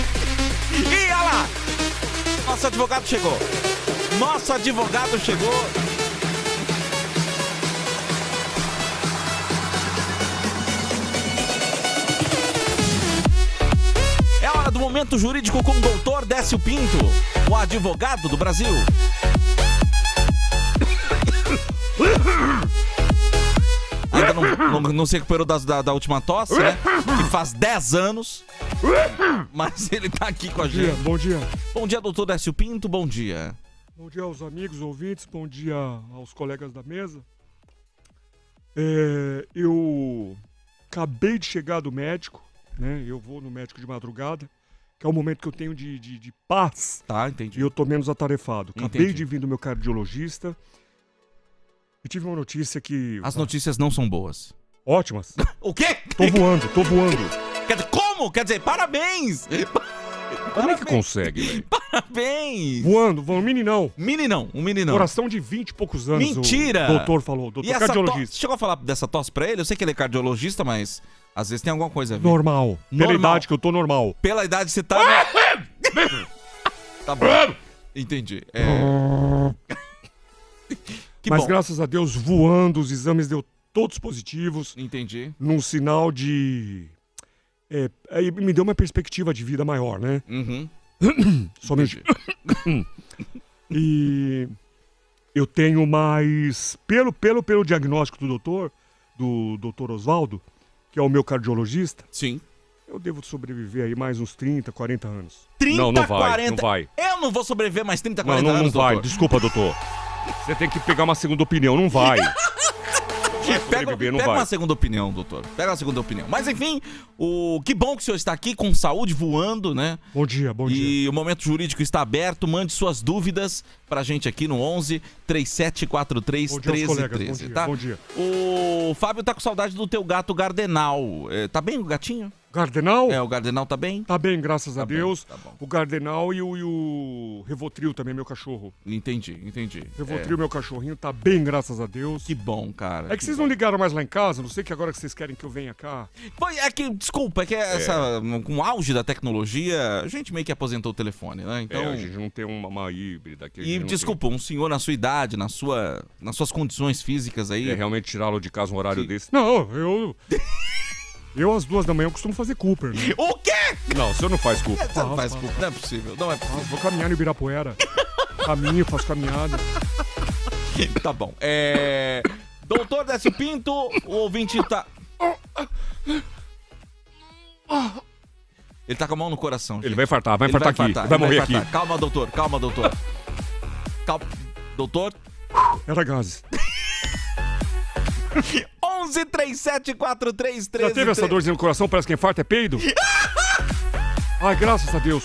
[SPEAKER 1] E olha lá! Nosso advogado chegou. Nosso advogado chegou. É hora do Momento Jurídico com o doutor Décio Pinto, o advogado do Brasil. Ainda não, não, não se recuperou das- da, da última tosse, né? Que faz dez anos. Mas ele tá aqui com a gente.
[SPEAKER 2] bom dia.
[SPEAKER 1] Bom dia, doutor Décio Pinto, bom dia.
[SPEAKER 2] Bom dia aos amigos, ouvintes, bom dia aos colegas da mesa. É, eu acabei de chegar do médico, né? Eu vou no médico de madrugada, que é o momento que eu tenho de, de, de paz
[SPEAKER 1] Tá,
[SPEAKER 2] e
[SPEAKER 1] entendi.
[SPEAKER 2] eu tô menos atarefado. Acabei
[SPEAKER 1] Entendi.
[SPEAKER 2] de vir do meu cardiologista e tive uma notícia que...
[SPEAKER 1] As notícias não são boas.
[SPEAKER 2] Ótimas.
[SPEAKER 1] O quê?
[SPEAKER 2] Tô voando, tô voando.
[SPEAKER 1] Quer dizer, como? Quer dizer, parabéns!
[SPEAKER 2] Como é que consegue, velho?
[SPEAKER 1] Parabéns!
[SPEAKER 2] Voando, voando, meninão.
[SPEAKER 1] Meninão, um meninão.
[SPEAKER 2] Coração de vinte e poucos anos.
[SPEAKER 1] Mentira!
[SPEAKER 2] O doutor falou, doutor
[SPEAKER 1] E essa
[SPEAKER 2] cardiologista.
[SPEAKER 1] to... Chegou a falar dessa tosse pra ele? Eu sei que ele é cardiologista, mas às vezes tem alguma coisa a ver.
[SPEAKER 2] Normal. Pela
[SPEAKER 1] Normal.
[SPEAKER 2] idade que eu tô normal.
[SPEAKER 1] Pela idade você tá... Tá bom. Entendi. É... que
[SPEAKER 2] Mas
[SPEAKER 1] bom.
[SPEAKER 2] graças a Deus, voando, os exames deu todos positivos.
[SPEAKER 1] Entendi.
[SPEAKER 2] Num sinal de... É, aí me deu uma perspectiva de vida maior, né?
[SPEAKER 1] Uhum.
[SPEAKER 2] Somente. E eu tenho mais... Pelo, pelo, pelo diagnóstico do doutor, do doutor Oswaldo, que é o meu cardiologista...
[SPEAKER 1] Sim.
[SPEAKER 2] Eu devo sobreviver aí mais uns trinta, quarenta anos.
[SPEAKER 1] trinta,
[SPEAKER 2] não, não vai,
[SPEAKER 1] quarenta...
[SPEAKER 2] não vai.
[SPEAKER 1] Eu não vou sobreviver mais trinta,
[SPEAKER 2] Não,
[SPEAKER 1] quarenta
[SPEAKER 2] não, não
[SPEAKER 1] anos,
[SPEAKER 2] vai.
[SPEAKER 1] doutor.
[SPEAKER 2] Desculpa, doutor. Você tem que pegar uma segunda opinião. Não vai.
[SPEAKER 1] Pega,
[SPEAKER 2] não
[SPEAKER 1] pega
[SPEAKER 2] vai.
[SPEAKER 1] uma segunda opinião, doutor. Pega uma segunda opinião. Mas enfim, o que bom que o senhor está aqui com saúde, voando, né?
[SPEAKER 2] Bom dia, bom
[SPEAKER 1] e
[SPEAKER 2] dia.
[SPEAKER 1] E o Momento Jurídico está aberto. Mande suas dúvidas pra gente aqui no onze, três sete quatro três, um três um três, tá?
[SPEAKER 2] Bom dia.
[SPEAKER 1] O Fábio tá com saudade do teu gato Gardenal. É, tá bem o gatinho?
[SPEAKER 2] Gardenal?
[SPEAKER 1] É, o Gardenal tá bem?
[SPEAKER 2] Tá bem, graças a
[SPEAKER 1] bem,
[SPEAKER 2] Deus.
[SPEAKER 1] tá bom.
[SPEAKER 2] O Gardenal e o, e o Revotril também, meu cachorro.
[SPEAKER 1] Entendi, entendi.
[SPEAKER 2] Revotril,
[SPEAKER 1] É.
[SPEAKER 2] meu cachorrinho, tá bem, graças a Deus.
[SPEAKER 1] Que bom, cara.
[SPEAKER 2] É que vocês não ligaram mais lá em casa, não sei que agora que vocês querem que eu venha cá.
[SPEAKER 1] Foi, é que, desculpa, é que essa, com o auge da tecnologia, a gente meio que aposentou o telefone, né? Então,
[SPEAKER 2] É, a gente não tem uma, uma híbrida aqui. a gente
[SPEAKER 1] e
[SPEAKER 2] não
[SPEAKER 1] desculpa, um senhor na sua idade, na sua, nas suas condições físicas aí.
[SPEAKER 2] tem. É realmente tirá-lo de casa um horário
[SPEAKER 1] Que-
[SPEAKER 2] desse. Não, eu... Eu, às duas da manhã, eu costumo fazer Cooper, né?
[SPEAKER 1] O quê?
[SPEAKER 2] Não, o senhor não faz Cooper.
[SPEAKER 1] Você não faz culpa, não é possível, não é
[SPEAKER 2] Ah,
[SPEAKER 1] possível.
[SPEAKER 2] vou caminhar no Ibirapuera. Caminho, faço caminhada.
[SPEAKER 1] Tá bom. É... Doutor Décio Pinto, o ouvinte tá... Ele tá com a mão no coração.
[SPEAKER 2] Ele
[SPEAKER 1] gente.
[SPEAKER 2] vai fartar, vai
[SPEAKER 1] Ele
[SPEAKER 2] fartar aqui.
[SPEAKER 1] infartar,
[SPEAKER 2] Vai
[SPEAKER 1] ele
[SPEAKER 2] morrer
[SPEAKER 1] infartar.
[SPEAKER 2] aqui.
[SPEAKER 1] Calma, doutor, calma, doutor. Calma. Doutor?
[SPEAKER 2] Era gases.
[SPEAKER 1] onze, três sete quatro três, três.
[SPEAKER 2] Já teve essa dorzinha no coração? Parece que infarto é peido? Ai, graças a Deus.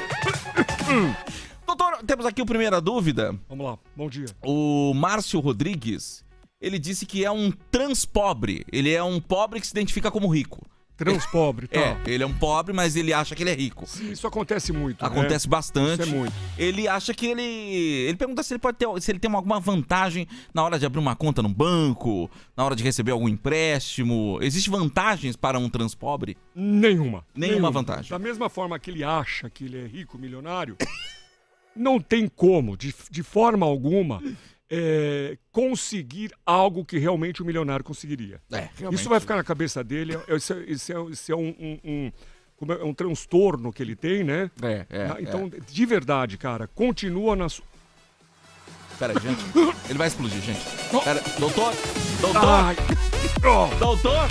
[SPEAKER 1] Doutor, temos aqui a primeira dúvida.
[SPEAKER 2] Vamos lá, bom dia.
[SPEAKER 1] O Márcio Rodrigues, ele disse que é um transpobre. Ele é um pobre que se identifica como rico.
[SPEAKER 2] Transpobre, tá.
[SPEAKER 1] É, ele é um pobre, mas ele acha que ele é rico.
[SPEAKER 2] Isso acontece muito,
[SPEAKER 1] Acontece
[SPEAKER 2] né?
[SPEAKER 1] bastante.
[SPEAKER 2] Isso é muito.
[SPEAKER 1] Ele acha que ele... Ele pergunta se ele pode ter... Se ele tem alguma vantagem na hora de abrir uma conta no banco, na hora de receber algum empréstimo. Existem vantagens para um transpobre?
[SPEAKER 2] Nenhuma.
[SPEAKER 1] Nenhuma vantagem.
[SPEAKER 2] Da mesma forma que ele acha que ele é rico, milionário, não tem como, de, de forma alguma, é, conseguir algo que realmente o milionário conseguiria.
[SPEAKER 1] É, realmente.
[SPEAKER 2] Isso vai ficar na cabeça dele. é- Isso é, isso é- isso é um, um- um- como é- um transtorno que ele tem, né?
[SPEAKER 1] É, é,
[SPEAKER 2] Ah, Então, de verdade, cara, continua na sua...
[SPEAKER 1] Pera aí, gente. Ele vai explodir, gente. Pera, doutor? Doutor?
[SPEAKER 2] Ai. Oh,
[SPEAKER 1] Doutor?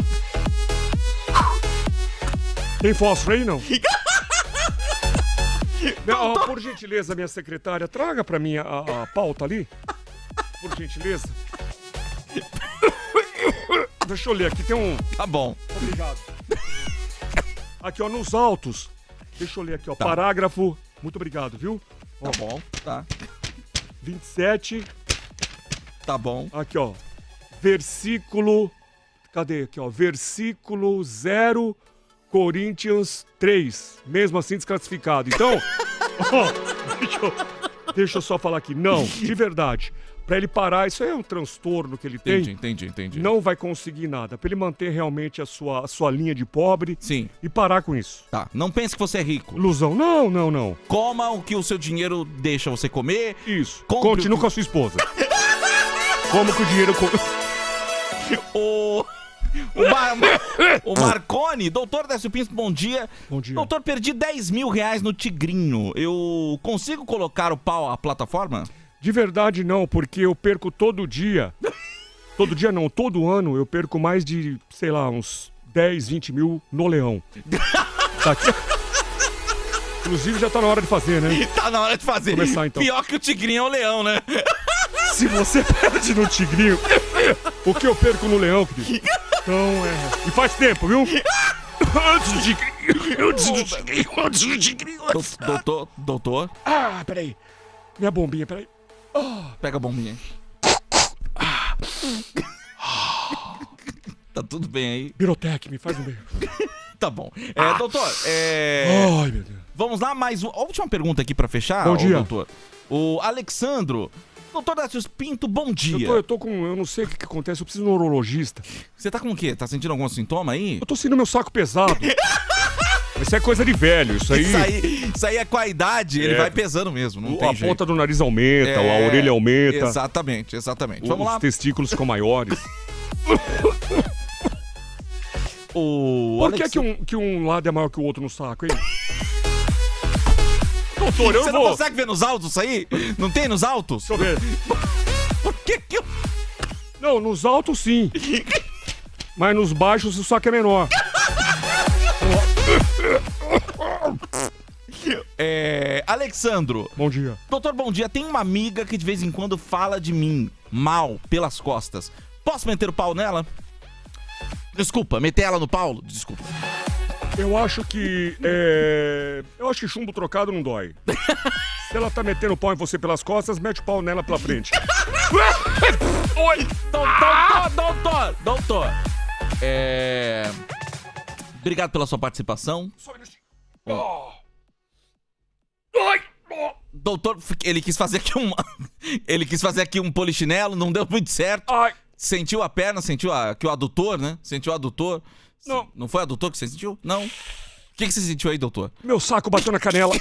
[SPEAKER 2] tem fósforo aí, não? Não, por gentileza, minha secretária, traga pra mim a, a pauta ali. Por gentileza. Deixa eu ler aqui, tem um...
[SPEAKER 1] Tá bom.
[SPEAKER 2] Obrigado. Aqui, ó, nos autos. Deixa eu ler aqui, ó.
[SPEAKER 1] Tá.
[SPEAKER 2] Parágrafo. Muito obrigado, viu?
[SPEAKER 1] Tá bom, tá.
[SPEAKER 2] vinte e sete.
[SPEAKER 1] Tá bom.
[SPEAKER 2] Aqui, ó. Versículo. Cadê aqui, ó? Versículo zero, Coríntios três. Mesmo assim desclassificado. Então, ó, deixa, eu, deixa eu só falar aqui. Não, de verdade. Pra ele parar, isso aí é um transtorno que ele tem.
[SPEAKER 1] Entendi, entendi, entendi.
[SPEAKER 2] Não vai conseguir nada. Pra ele manter realmente a sua, a sua linha de pobre.
[SPEAKER 1] Sim.
[SPEAKER 2] E parar com isso.
[SPEAKER 1] Tá. Não pense que você é rico.
[SPEAKER 2] Ilusão. Não, não, não.
[SPEAKER 1] Coma o que o seu dinheiro deixa você comer.
[SPEAKER 2] Isso.
[SPEAKER 1] Compre
[SPEAKER 2] Continua
[SPEAKER 1] o-
[SPEAKER 2] com a sua esposa. Como que o dinheiro... co-
[SPEAKER 1] O... O, Mar... o Marconi, doutor Décio Pinto, bom dia.
[SPEAKER 2] Bom dia.
[SPEAKER 1] Doutor, perdi dez mil reais no Tigrinho. Eu consigo colocar o pau à plataforma?
[SPEAKER 2] De verdade não, porque eu perco todo dia. Todo dia não, todo ano eu perco mais de, sei lá, uns dez, vinte mil no leão. Tá aqui. Inclusive já tá na hora de fazer, né?
[SPEAKER 1] Tá na hora de fazer.
[SPEAKER 2] Começar, então.
[SPEAKER 1] Pior que o Tigrinho é o leão, né?
[SPEAKER 2] Se você perde no tigrinho, o que eu perco no leão, querido? Então é... E faz tempo, viu? Antes do tigrinho, antes do tigrinho, antes do tigrinho.
[SPEAKER 1] Dou- Doutor, doutor,
[SPEAKER 2] Ah, peraí. Minha bombinha, peraí.
[SPEAKER 1] pega a bombinha. aí. Tá Tá tudo bem aí?
[SPEAKER 4] Birotec, me faz um beijo.
[SPEAKER 1] Tá bom. É,
[SPEAKER 4] Ah.
[SPEAKER 1] doutor, é...
[SPEAKER 4] Ai, meu Deus.
[SPEAKER 1] Vamos lá, mais uma última pergunta aqui pra fechar,
[SPEAKER 4] Bom
[SPEAKER 1] ô,
[SPEAKER 4] dia.
[SPEAKER 1] doutor. O Alexandro. Doutor Décio Pinto, bom dia.
[SPEAKER 4] Eu tô, eu tô com... Eu não sei o que, que acontece, eu preciso de um neurologista.
[SPEAKER 1] Você tá com o quê? Tá sentindo algum sintoma aí?
[SPEAKER 4] Eu tô sentindo meu saco pesado. Isso é coisa de velho, isso aí...
[SPEAKER 1] Isso aí, isso aí é com a idade, ele
[SPEAKER 4] É.
[SPEAKER 1] vai pesando mesmo, não
[SPEAKER 4] O-
[SPEAKER 1] tem
[SPEAKER 4] a
[SPEAKER 1] jeito.
[SPEAKER 4] ponta do nariz aumenta,
[SPEAKER 1] É,
[SPEAKER 4] a orelha aumenta.
[SPEAKER 1] Exatamente, exatamente.
[SPEAKER 4] Os
[SPEAKER 1] Vamos lá.
[SPEAKER 4] testículos ficam maiores.
[SPEAKER 1] O
[SPEAKER 4] Por que,
[SPEAKER 1] Alex-
[SPEAKER 4] que, um, que um lado é maior que o outro no saco, hein? Doutor, eu
[SPEAKER 1] Você
[SPEAKER 4] vou...
[SPEAKER 1] não consegue ver nos autos isso aí? Não tem nos autos?
[SPEAKER 4] Deixa eu ver.
[SPEAKER 1] Por que que eu...
[SPEAKER 4] Não, nos altos sim. Mas nos baixos o saco é menor.
[SPEAKER 1] É... Alexandro.
[SPEAKER 4] Bom dia.
[SPEAKER 1] Doutor, bom dia. Tem uma amiga que de vez em quando fala de mim mal pelas costas. Posso meter o pau nela? Desculpa, meter ela no pau? Desculpa.
[SPEAKER 4] Eu acho que. É... Eu acho que chumbo trocado não dói. Se ela tá metendo o pau em você pelas costas, mete o pau nela pela frente.
[SPEAKER 1] Oi! Doutor, doutor, doutor. É... Obrigado pela sua participação.
[SPEAKER 4] Só um minutinho.
[SPEAKER 1] Doutor, ele quis fazer aqui um... Ele quis fazer aqui um polichinelo, não deu muito certo.
[SPEAKER 4] Ai.
[SPEAKER 1] Sentiu a perna, sentiu a... aqui o adutor, né? Sentiu o adutor.
[SPEAKER 4] Não.
[SPEAKER 1] Não foi o adutor que você sentiu? Não. O que, que você sentiu aí, doutor?
[SPEAKER 4] Meu saco bateu na canela.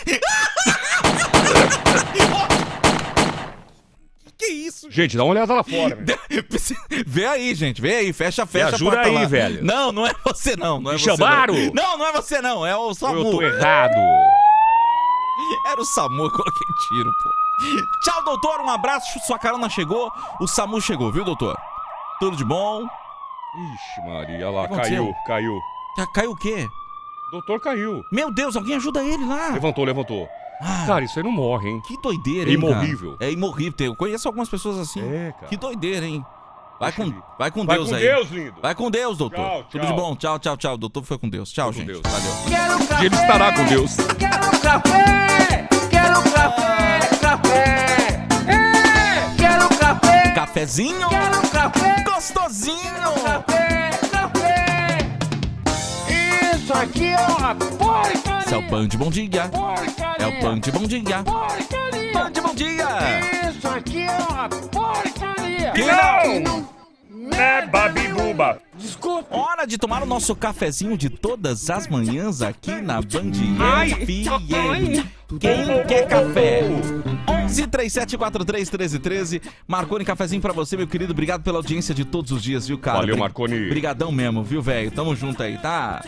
[SPEAKER 1] Que isso?
[SPEAKER 4] Gente, dá uma olhada lá fora. velho.
[SPEAKER 1] Vê aí, gente. Vê aí. Fecha, fecha
[SPEAKER 4] ajuda
[SPEAKER 1] a porta
[SPEAKER 4] aí,
[SPEAKER 1] lá.
[SPEAKER 4] velho.
[SPEAKER 1] Não, não é você não. Não é
[SPEAKER 4] Me
[SPEAKER 1] você,
[SPEAKER 4] chamaram?
[SPEAKER 1] Não. não, não é você não. É o Samu.
[SPEAKER 4] Eu tô errado.
[SPEAKER 1] Era o Samu, eu coloquei tiro, pô. Tchau, doutor. Um abraço. Sua carona chegou. O Samu chegou, viu, doutor? Tudo de bom?
[SPEAKER 4] Ixi, Maria, olha lá,
[SPEAKER 1] O que aconteceu?
[SPEAKER 4] caiu, caiu.
[SPEAKER 1] Ca- Caiu o quê?
[SPEAKER 4] Doutor caiu.
[SPEAKER 1] Meu Deus, alguém ajuda ele lá.
[SPEAKER 4] Levantou, levantou.
[SPEAKER 1] Ah,
[SPEAKER 4] Cara, isso aí não morre, hein?
[SPEAKER 1] que doideira,
[SPEAKER 4] É
[SPEAKER 1] hein, cara?
[SPEAKER 4] imorrível.
[SPEAKER 1] É imorrível. Eu conheço algumas pessoas assim.
[SPEAKER 4] É, cara.
[SPEAKER 1] Que doideira, hein? Vai
[SPEAKER 4] Deixa
[SPEAKER 1] com,
[SPEAKER 4] ele.
[SPEAKER 1] vai com
[SPEAKER 4] Vai
[SPEAKER 1] Deus
[SPEAKER 4] com
[SPEAKER 1] aí.
[SPEAKER 4] Deus, lindo.
[SPEAKER 1] Vai com Deus, doutor.
[SPEAKER 4] Tchau,
[SPEAKER 1] Tudo
[SPEAKER 4] tchau.
[SPEAKER 1] de bom. Tchau, tchau, tchau. Doutor foi com Deus. Tchau,
[SPEAKER 4] Foi com
[SPEAKER 1] gente.
[SPEAKER 4] Deus.
[SPEAKER 1] Valeu.
[SPEAKER 4] E ele estará com Deus.
[SPEAKER 12] Quero café! Quero café! Café! É! Quero café!
[SPEAKER 1] Cafezinho?
[SPEAKER 12] Quero café!
[SPEAKER 1] Gostosinho!
[SPEAKER 12] Café! Café! Isso aqui é uma porcaria!
[SPEAKER 1] Esse é o Band Bom Dia.
[SPEAKER 12] Porcaria!
[SPEAKER 1] É o Band Bom Dia.
[SPEAKER 12] Porcaria!
[SPEAKER 1] Band Bom Dia.
[SPEAKER 12] Isso aqui é uma porcaria!
[SPEAKER 1] Que
[SPEAKER 4] não! Né, Babibuba?
[SPEAKER 12] Desculpa!
[SPEAKER 1] Hora de tomar o nosso cafezinho de todas as manhãs aqui na Band
[SPEAKER 4] Ai,
[SPEAKER 1] F
[SPEAKER 4] ai.
[SPEAKER 1] M. Quem quer café? onze, três sete quatro três, um três um três. Marconi, cafezinho pra você, meu querido. Obrigado pela audiência de todos os dias, viu, cara?
[SPEAKER 4] Valeu,
[SPEAKER 1] Bri-
[SPEAKER 4] Marconi.
[SPEAKER 1] Brigadão mesmo, viu, velho? Tamo junto aí, tá?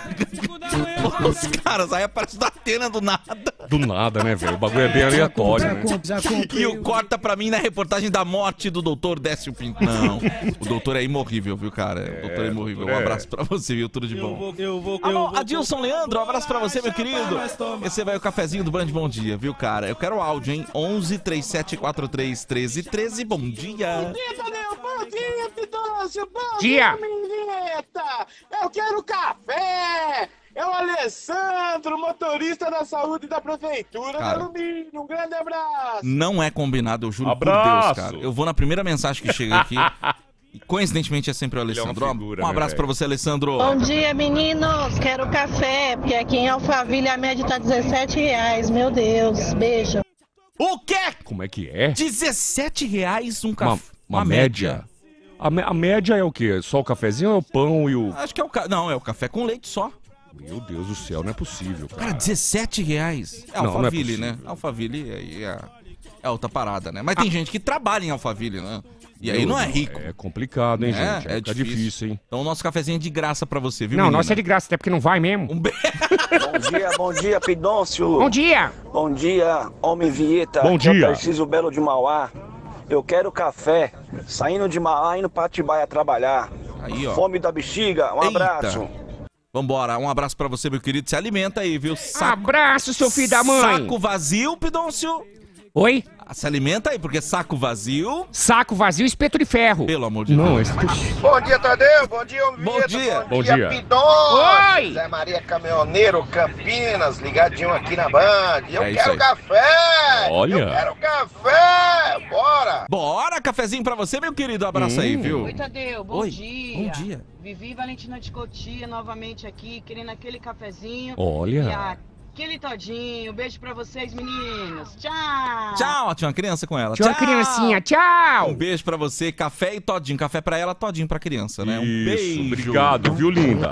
[SPEAKER 1] Os caras aí aparecem da Atena do nada.
[SPEAKER 4] Do nada, né, velho? O bagulho é bem aleatório, né?
[SPEAKER 1] E o corta pra mim na reportagem da morte do doutor Décio Pinto. Não, o doutor é imorrível, viu, cara? O doutor é imorrível. Um
[SPEAKER 4] é.
[SPEAKER 1] abraço pra você, viu? Tudo de bom.
[SPEAKER 5] vou, eu vou, eu
[SPEAKER 1] Alô,
[SPEAKER 5] vou.
[SPEAKER 1] Adilson Leandro, um abraço pra você, meu querido. Esse vai o cafezinho do Band Bom Dia, viu, cara? Eu quero o áudio, hein? onze, três sete quatro três, um três um três. Bom dia.
[SPEAKER 12] Bom dia, Pidôncio! Bom
[SPEAKER 4] Dia.
[SPEAKER 12] Minheta! Eu quero café! É o Alessandro, motorista da saúde da prefeitura
[SPEAKER 1] Cara.
[SPEAKER 12] da Alumínio. Um grande abraço!
[SPEAKER 1] Não é combinado, eu juro
[SPEAKER 4] Abraço.
[SPEAKER 1] por Deus, cara. Eu vou na primeira mensagem que chega aqui. E coincidentemente é sempre o
[SPEAKER 4] Ele é uma
[SPEAKER 1] Alessandro. Ó,
[SPEAKER 4] figura,
[SPEAKER 1] um
[SPEAKER 4] né,
[SPEAKER 1] abraço
[SPEAKER 4] velho?
[SPEAKER 1] pra você, Alessandro.
[SPEAKER 7] Bom dia, meninos. Quero café, porque aqui em Alphaville a média tá dezessete reais. Meu Deus, beijo.
[SPEAKER 1] O quê?
[SPEAKER 4] Como é que é?
[SPEAKER 1] dezessete reais um
[SPEAKER 4] Uma,
[SPEAKER 1] café.
[SPEAKER 4] uma média. A, me- a média é o quê? Só o cafezinho ou é o pão e o...
[SPEAKER 1] Acho que é o ca... Não, é o café com leite só.
[SPEAKER 4] Meu Deus do céu, não é possível, cara.
[SPEAKER 1] Cara, dezessete reais. É
[SPEAKER 4] Não, não é
[SPEAKER 1] Alphaville,
[SPEAKER 4] possível.
[SPEAKER 1] né? Alphaville aí é, é outra parada, né? Mas tem gente que trabalha em Alphaville, né? E aí não é rico.
[SPEAKER 4] É complicado, hein,
[SPEAKER 1] É,
[SPEAKER 4] gente?
[SPEAKER 1] é
[SPEAKER 4] Fica
[SPEAKER 1] difícil.
[SPEAKER 4] difícil, hein?
[SPEAKER 1] Então o nosso cafezinho é de graça pra você, viu,
[SPEAKER 4] Não,
[SPEAKER 1] menina?
[SPEAKER 4] nossa é de graça, até porque não vai mesmo.
[SPEAKER 1] Um beijo.
[SPEAKER 13] Bom dia, bom dia, Pidôncio.
[SPEAKER 4] Bom dia!
[SPEAKER 13] Bom dia, homem Vieta.
[SPEAKER 4] Bom
[SPEAKER 13] Aqui é o
[SPEAKER 4] dia.
[SPEAKER 13] Tarcísio Belo de Mauá. Eu quero café. Saindo de Mauá, indo pra Atibaia trabalhar.
[SPEAKER 1] Aí, ó.
[SPEAKER 13] Fome da bexiga, um
[SPEAKER 1] Eita.
[SPEAKER 13] abraço.
[SPEAKER 1] Vambora, um abraço pra você, meu querido. Se alimenta aí, viu? Saco,
[SPEAKER 4] Abraço, seu filho da mãe!
[SPEAKER 1] Saco vazio, Pidôncio.
[SPEAKER 4] Oi?
[SPEAKER 1] Se alimenta aí, porque saco vazio...
[SPEAKER 4] Saco vazio e espeto de ferro.
[SPEAKER 1] Pelo amor de
[SPEAKER 4] Não,
[SPEAKER 1] Deus.
[SPEAKER 4] esse...
[SPEAKER 8] Bom dia, Tadeu. Bom dia,
[SPEAKER 1] Bom
[SPEAKER 8] Vitor.
[SPEAKER 1] dia.
[SPEAKER 8] Bom,
[SPEAKER 4] Bom
[SPEAKER 8] dia,
[SPEAKER 4] dia.
[SPEAKER 8] Pidon.
[SPEAKER 4] Oi.
[SPEAKER 8] Zé Maria Caminhoneiro, Campinas, ligadinho aqui na Band. Eu
[SPEAKER 1] É isso
[SPEAKER 8] quero
[SPEAKER 1] aí.
[SPEAKER 8] café.
[SPEAKER 4] Olha.
[SPEAKER 8] Eu quero café. Bora.
[SPEAKER 1] Bora, cafezinho pra você, meu querido. Abraço aí, viu?
[SPEAKER 14] Oi, Tadeu, bom
[SPEAKER 1] Oi.
[SPEAKER 14] dia.
[SPEAKER 1] Bom dia.
[SPEAKER 14] Vivi Valentina de Cotia novamente aqui, querendo aquele cafezinho.
[SPEAKER 4] Olha.
[SPEAKER 14] E aquele todinho. Beijo pra vocês, meninos. Tchau.
[SPEAKER 1] Tchau, tinha uma criança com ela.
[SPEAKER 4] Tchau, criancinha, tchau.
[SPEAKER 1] Um beijo pra você, café e todinho. Café pra ela, todinho pra criança, né? Um
[SPEAKER 4] Isso,
[SPEAKER 1] beijo.
[SPEAKER 4] obrigado, viu, linda?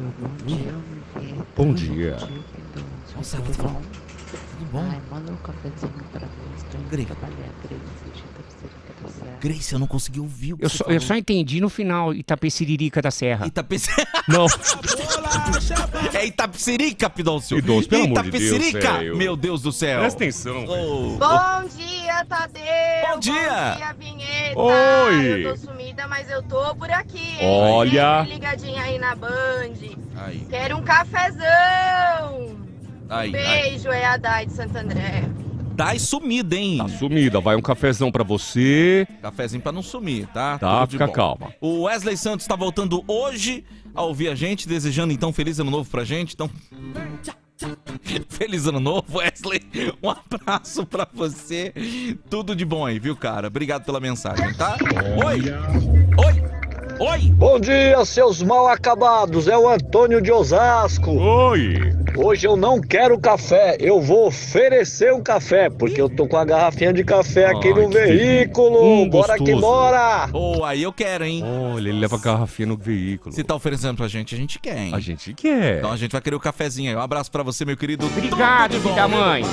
[SPEAKER 4] Bom dia.
[SPEAKER 1] Nossa, tudo bom? Tudo bom?
[SPEAKER 15] Ai, manda um cafezinho pra mim. Estou indo
[SPEAKER 1] Grace.
[SPEAKER 15] trabalhar, Grace, de Itapecerica da Serra.
[SPEAKER 1] Grace, eu não consegui ouvir o que
[SPEAKER 4] Eu
[SPEAKER 1] você
[SPEAKER 4] só,
[SPEAKER 1] falou.
[SPEAKER 4] eu só entendi no final Itapeciririca da Serra.
[SPEAKER 1] Itapecerica.
[SPEAKER 4] Não.
[SPEAKER 1] É Itapecerica, Pidoncio.
[SPEAKER 4] Pidoncio, pelo amor de Deus,
[SPEAKER 1] Itapecerica,
[SPEAKER 4] sério.
[SPEAKER 1] meu Deus do céu.
[SPEAKER 4] Presta atenção,
[SPEAKER 1] Oh.
[SPEAKER 16] Bom dia, Tadeu!
[SPEAKER 1] Bom dia!
[SPEAKER 16] Bom dia, Vinheta!
[SPEAKER 4] Oi.
[SPEAKER 16] Eu tô sumida, mas eu tô por aqui, hein?
[SPEAKER 4] Olha.
[SPEAKER 16] Sempre ligadinha aí na Band.
[SPEAKER 1] Aí,
[SPEAKER 16] Quero um cafezão!
[SPEAKER 1] aí, aí.
[SPEAKER 16] Beijo, é a Dai de Santo André.
[SPEAKER 1] Dai sumida, hein?
[SPEAKER 4] Tá sumida, vai um cafezão pra você.
[SPEAKER 1] Cafezinho pra não sumir, tá?
[SPEAKER 4] Tá,
[SPEAKER 1] Tudo de
[SPEAKER 4] fica
[SPEAKER 1] bom.
[SPEAKER 4] calma.
[SPEAKER 1] O Wesley Santos tá voltando hoje a ouvir a gente, desejando então feliz ano novo pra gente. Então, feliz ano novo, Wesley. Um abraço pra você. Tudo de bom aí, viu, cara? Obrigado pela mensagem, tá? Oi! Oi! Oi!
[SPEAKER 13] Bom dia, seus mal acabados. É o Antônio de Osasco.
[SPEAKER 4] Oi!
[SPEAKER 13] Hoje eu não quero café, eu vou oferecer um café, porque eu tô com a garrafinha de café aqui
[SPEAKER 4] Ai,
[SPEAKER 13] no
[SPEAKER 4] que
[SPEAKER 13] veículo.
[SPEAKER 4] hum,
[SPEAKER 13] Bora que
[SPEAKER 4] gostoso.
[SPEAKER 13] bora!
[SPEAKER 1] Oh, aí eu quero, hein?
[SPEAKER 4] Olha, ele leva a garrafinha no veículo.
[SPEAKER 1] Se tá oferecendo pra gente, a gente quer, hein?
[SPEAKER 4] A gente quer.
[SPEAKER 1] Então a gente vai querer o cafezinho aí. Um abraço pra você, meu querido.
[SPEAKER 4] Obrigado,
[SPEAKER 1] Tudo de
[SPEAKER 4] filho da
[SPEAKER 1] bom,
[SPEAKER 4] mãe.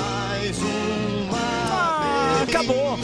[SPEAKER 1] Ah, acabou.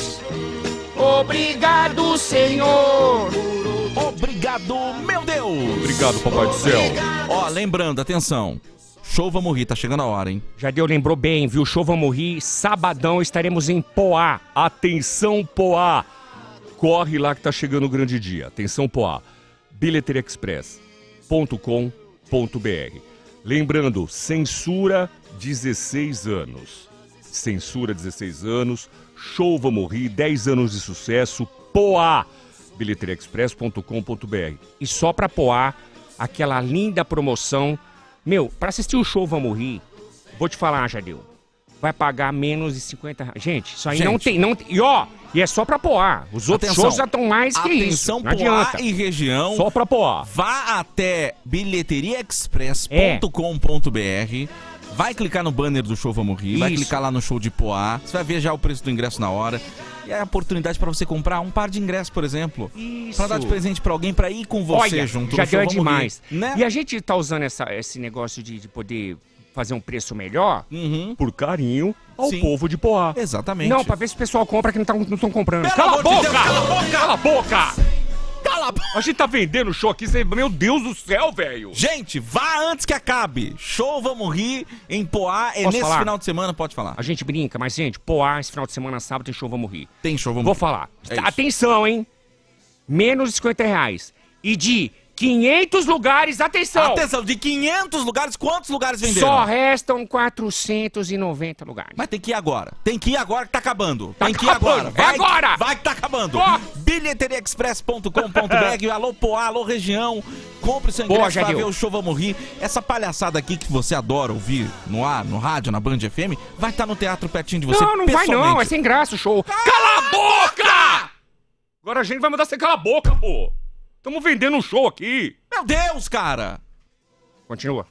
[SPEAKER 4] Obrigado, Senhor.
[SPEAKER 1] Obrigado, meu Deus.
[SPEAKER 4] Obrigado, Papai do Céu.
[SPEAKER 1] Ó, lembrando, atenção. Show Vamos Rir, tá chegando a hora, hein?
[SPEAKER 4] Já deu, lembrou bem, viu? Show Vamos Rir. Sabadão estaremos em Poá. Atenção, Poá. Corre lá que tá chegando o grande dia. Atenção, Poá. bilheteria express ponto com ponto br. Lembrando, censura dezesseis anos. Censura dezesseis anos. Show Vamos Rir, dez anos de sucesso. Poá. bilheteria express ponto com ponto br. E só pra Poá, aquela linda promoção. Meu, pra assistir o Show Vamos Rir, vou te falar, Jadeu, vai pagar menos de cinquenta reais. Gente, isso aí
[SPEAKER 1] Gente.
[SPEAKER 4] não tem, não tem. E ó, e é só pra Poá. Os outros
[SPEAKER 1] Atenção.
[SPEAKER 4] shows já estão mais que isso.
[SPEAKER 1] Atenção,
[SPEAKER 4] Não
[SPEAKER 1] Poá
[SPEAKER 4] adianta.
[SPEAKER 1] e região.
[SPEAKER 4] Só pra Poá.
[SPEAKER 1] Vá até bilheteria express ponto com ponto br. Vai clicar no banner do Show Vamos Rir, vai
[SPEAKER 4] Isso.
[SPEAKER 1] clicar lá no show de Poá. Você vai ver já o preço do ingresso na hora. E é a oportunidade pra você comprar um par de ingressos, por exemplo.
[SPEAKER 4] Isso.
[SPEAKER 1] Pra dar de presente pra alguém, pra ir com você
[SPEAKER 4] Olha,
[SPEAKER 1] junto
[SPEAKER 4] já
[SPEAKER 1] no Show
[SPEAKER 4] deu
[SPEAKER 1] Vamos
[SPEAKER 4] demais.
[SPEAKER 1] Rir, né?
[SPEAKER 4] E a gente tá usando essa, esse negócio de, de poder fazer um preço melhor
[SPEAKER 1] Uhum.
[SPEAKER 4] por carinho ao
[SPEAKER 1] Sim.
[SPEAKER 4] povo de Poá.
[SPEAKER 1] Exatamente.
[SPEAKER 4] Não, pra ver se o pessoal compra que não estão comprando.
[SPEAKER 1] Pelo
[SPEAKER 4] Cala a
[SPEAKER 1] amor de
[SPEAKER 4] boca!
[SPEAKER 1] Deus, cala a boca!
[SPEAKER 4] Cala a boca!
[SPEAKER 1] Cala a boca!
[SPEAKER 4] A gente tá vendendo show aqui, você- meu Deus do céu, velho!
[SPEAKER 1] Gente, vá antes que acabe. Show Vamos Rir em Poá. É
[SPEAKER 4] Posso
[SPEAKER 1] nesse
[SPEAKER 4] falar?
[SPEAKER 1] final de semana, pode falar.
[SPEAKER 4] A gente brinca, mas, gente, Poá, esse final de semana, sábado, tem Show Vamos Rir.
[SPEAKER 1] Tem Show Vamos
[SPEAKER 4] Vou
[SPEAKER 1] Rir.
[SPEAKER 4] falar.
[SPEAKER 1] É isso.
[SPEAKER 4] Atenção, hein? Menos de cinquenta reais. E de quinhentos lugares, atenção!
[SPEAKER 1] Atenção, de quinhentos lugares, quantos lugares venderam?
[SPEAKER 4] Só restam quatrocentos e noventa lugares.
[SPEAKER 1] Mas tem que ir agora. Tem que ir agora que tá acabando.
[SPEAKER 4] Tá
[SPEAKER 1] tem que ir
[SPEAKER 4] acabando.
[SPEAKER 1] agora.
[SPEAKER 4] É agora.
[SPEAKER 1] Vai que tá acabando.
[SPEAKER 4] Corre.
[SPEAKER 1] bilheteria express ponto com ponto br. Alô Poá, alô região. Compre seu ingresso
[SPEAKER 4] Boa,
[SPEAKER 1] pra
[SPEAKER 4] Jadeu.
[SPEAKER 1] ver o Show Vamos Rir. Essa palhaçada aqui que você adora ouvir no ar, no rádio, na Band F M, vai estar no teatro pertinho de você.
[SPEAKER 4] Não, não vai não, é
[SPEAKER 1] pessoalmente.
[SPEAKER 4] sem graça o show. Cala a boca! Agora a gente vai mandar você calar a boca, pô. Estamos vendendo um show aqui.
[SPEAKER 1] Meu Deus, cara.
[SPEAKER 4] Continua.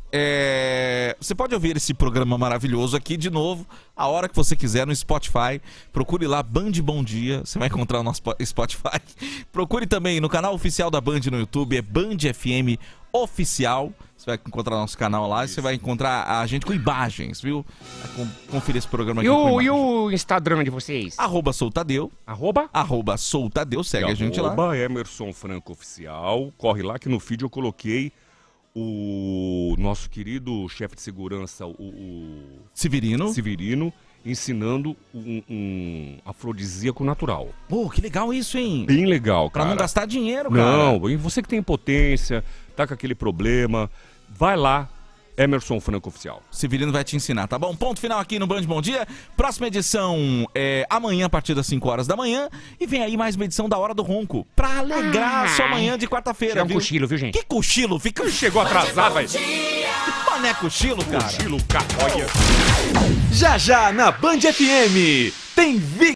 [SPEAKER 1] É... Você pode ouvir esse programa maravilhoso aqui de novo, a hora que você quiser no Spotify. Procure lá Band Bom Dia, você vai encontrar o nosso Spotify. Procure também no canal oficial da Band no YouTube, é Band F M Oficial. Você vai encontrar nosso canal lá e você vai encontrar a gente com imagens, viu? Vai com- conferir esse programa aqui
[SPEAKER 4] E
[SPEAKER 1] com
[SPEAKER 4] o,
[SPEAKER 1] imagens.
[SPEAKER 4] e o Instagram de vocês?
[SPEAKER 1] Arroba Soltadeu.
[SPEAKER 4] Arroba?
[SPEAKER 1] Arroba Soltadeu, segue a gente lá.
[SPEAKER 4] Arroba Emerson Franco Oficial. Corre lá que no feed eu coloquei o nosso querido chefe de segurança, o, o
[SPEAKER 1] Severino.
[SPEAKER 4] Severino, ensinando um, um afrodisíaco natural.
[SPEAKER 1] Pô, que legal isso, hein?
[SPEAKER 4] Bem legal,
[SPEAKER 1] Pra
[SPEAKER 4] cara.
[SPEAKER 1] não gastar dinheiro, cara.
[SPEAKER 4] Não, e você que tem potência, tá com aquele problema, vai lá,
[SPEAKER 2] Emerson Franco Oficial.
[SPEAKER 1] Severino vai te ensinar, tá bom? Ponto final aqui no Band Bom Dia. Próxima edição é amanhã, a partir das cinco horas da manhã. E vem aí mais uma edição da Hora do Ronco, pra alegrar a sua manhã de quarta-feira,
[SPEAKER 4] É um
[SPEAKER 1] viu?
[SPEAKER 4] cochilo, viu, gente?
[SPEAKER 1] Que cochilo? Fica...
[SPEAKER 2] Chegou atrasado, velho.
[SPEAKER 1] Mané cochilo, cara.
[SPEAKER 2] Cochilo, cacoia.
[SPEAKER 17] Já já na Band F M tem vídeo.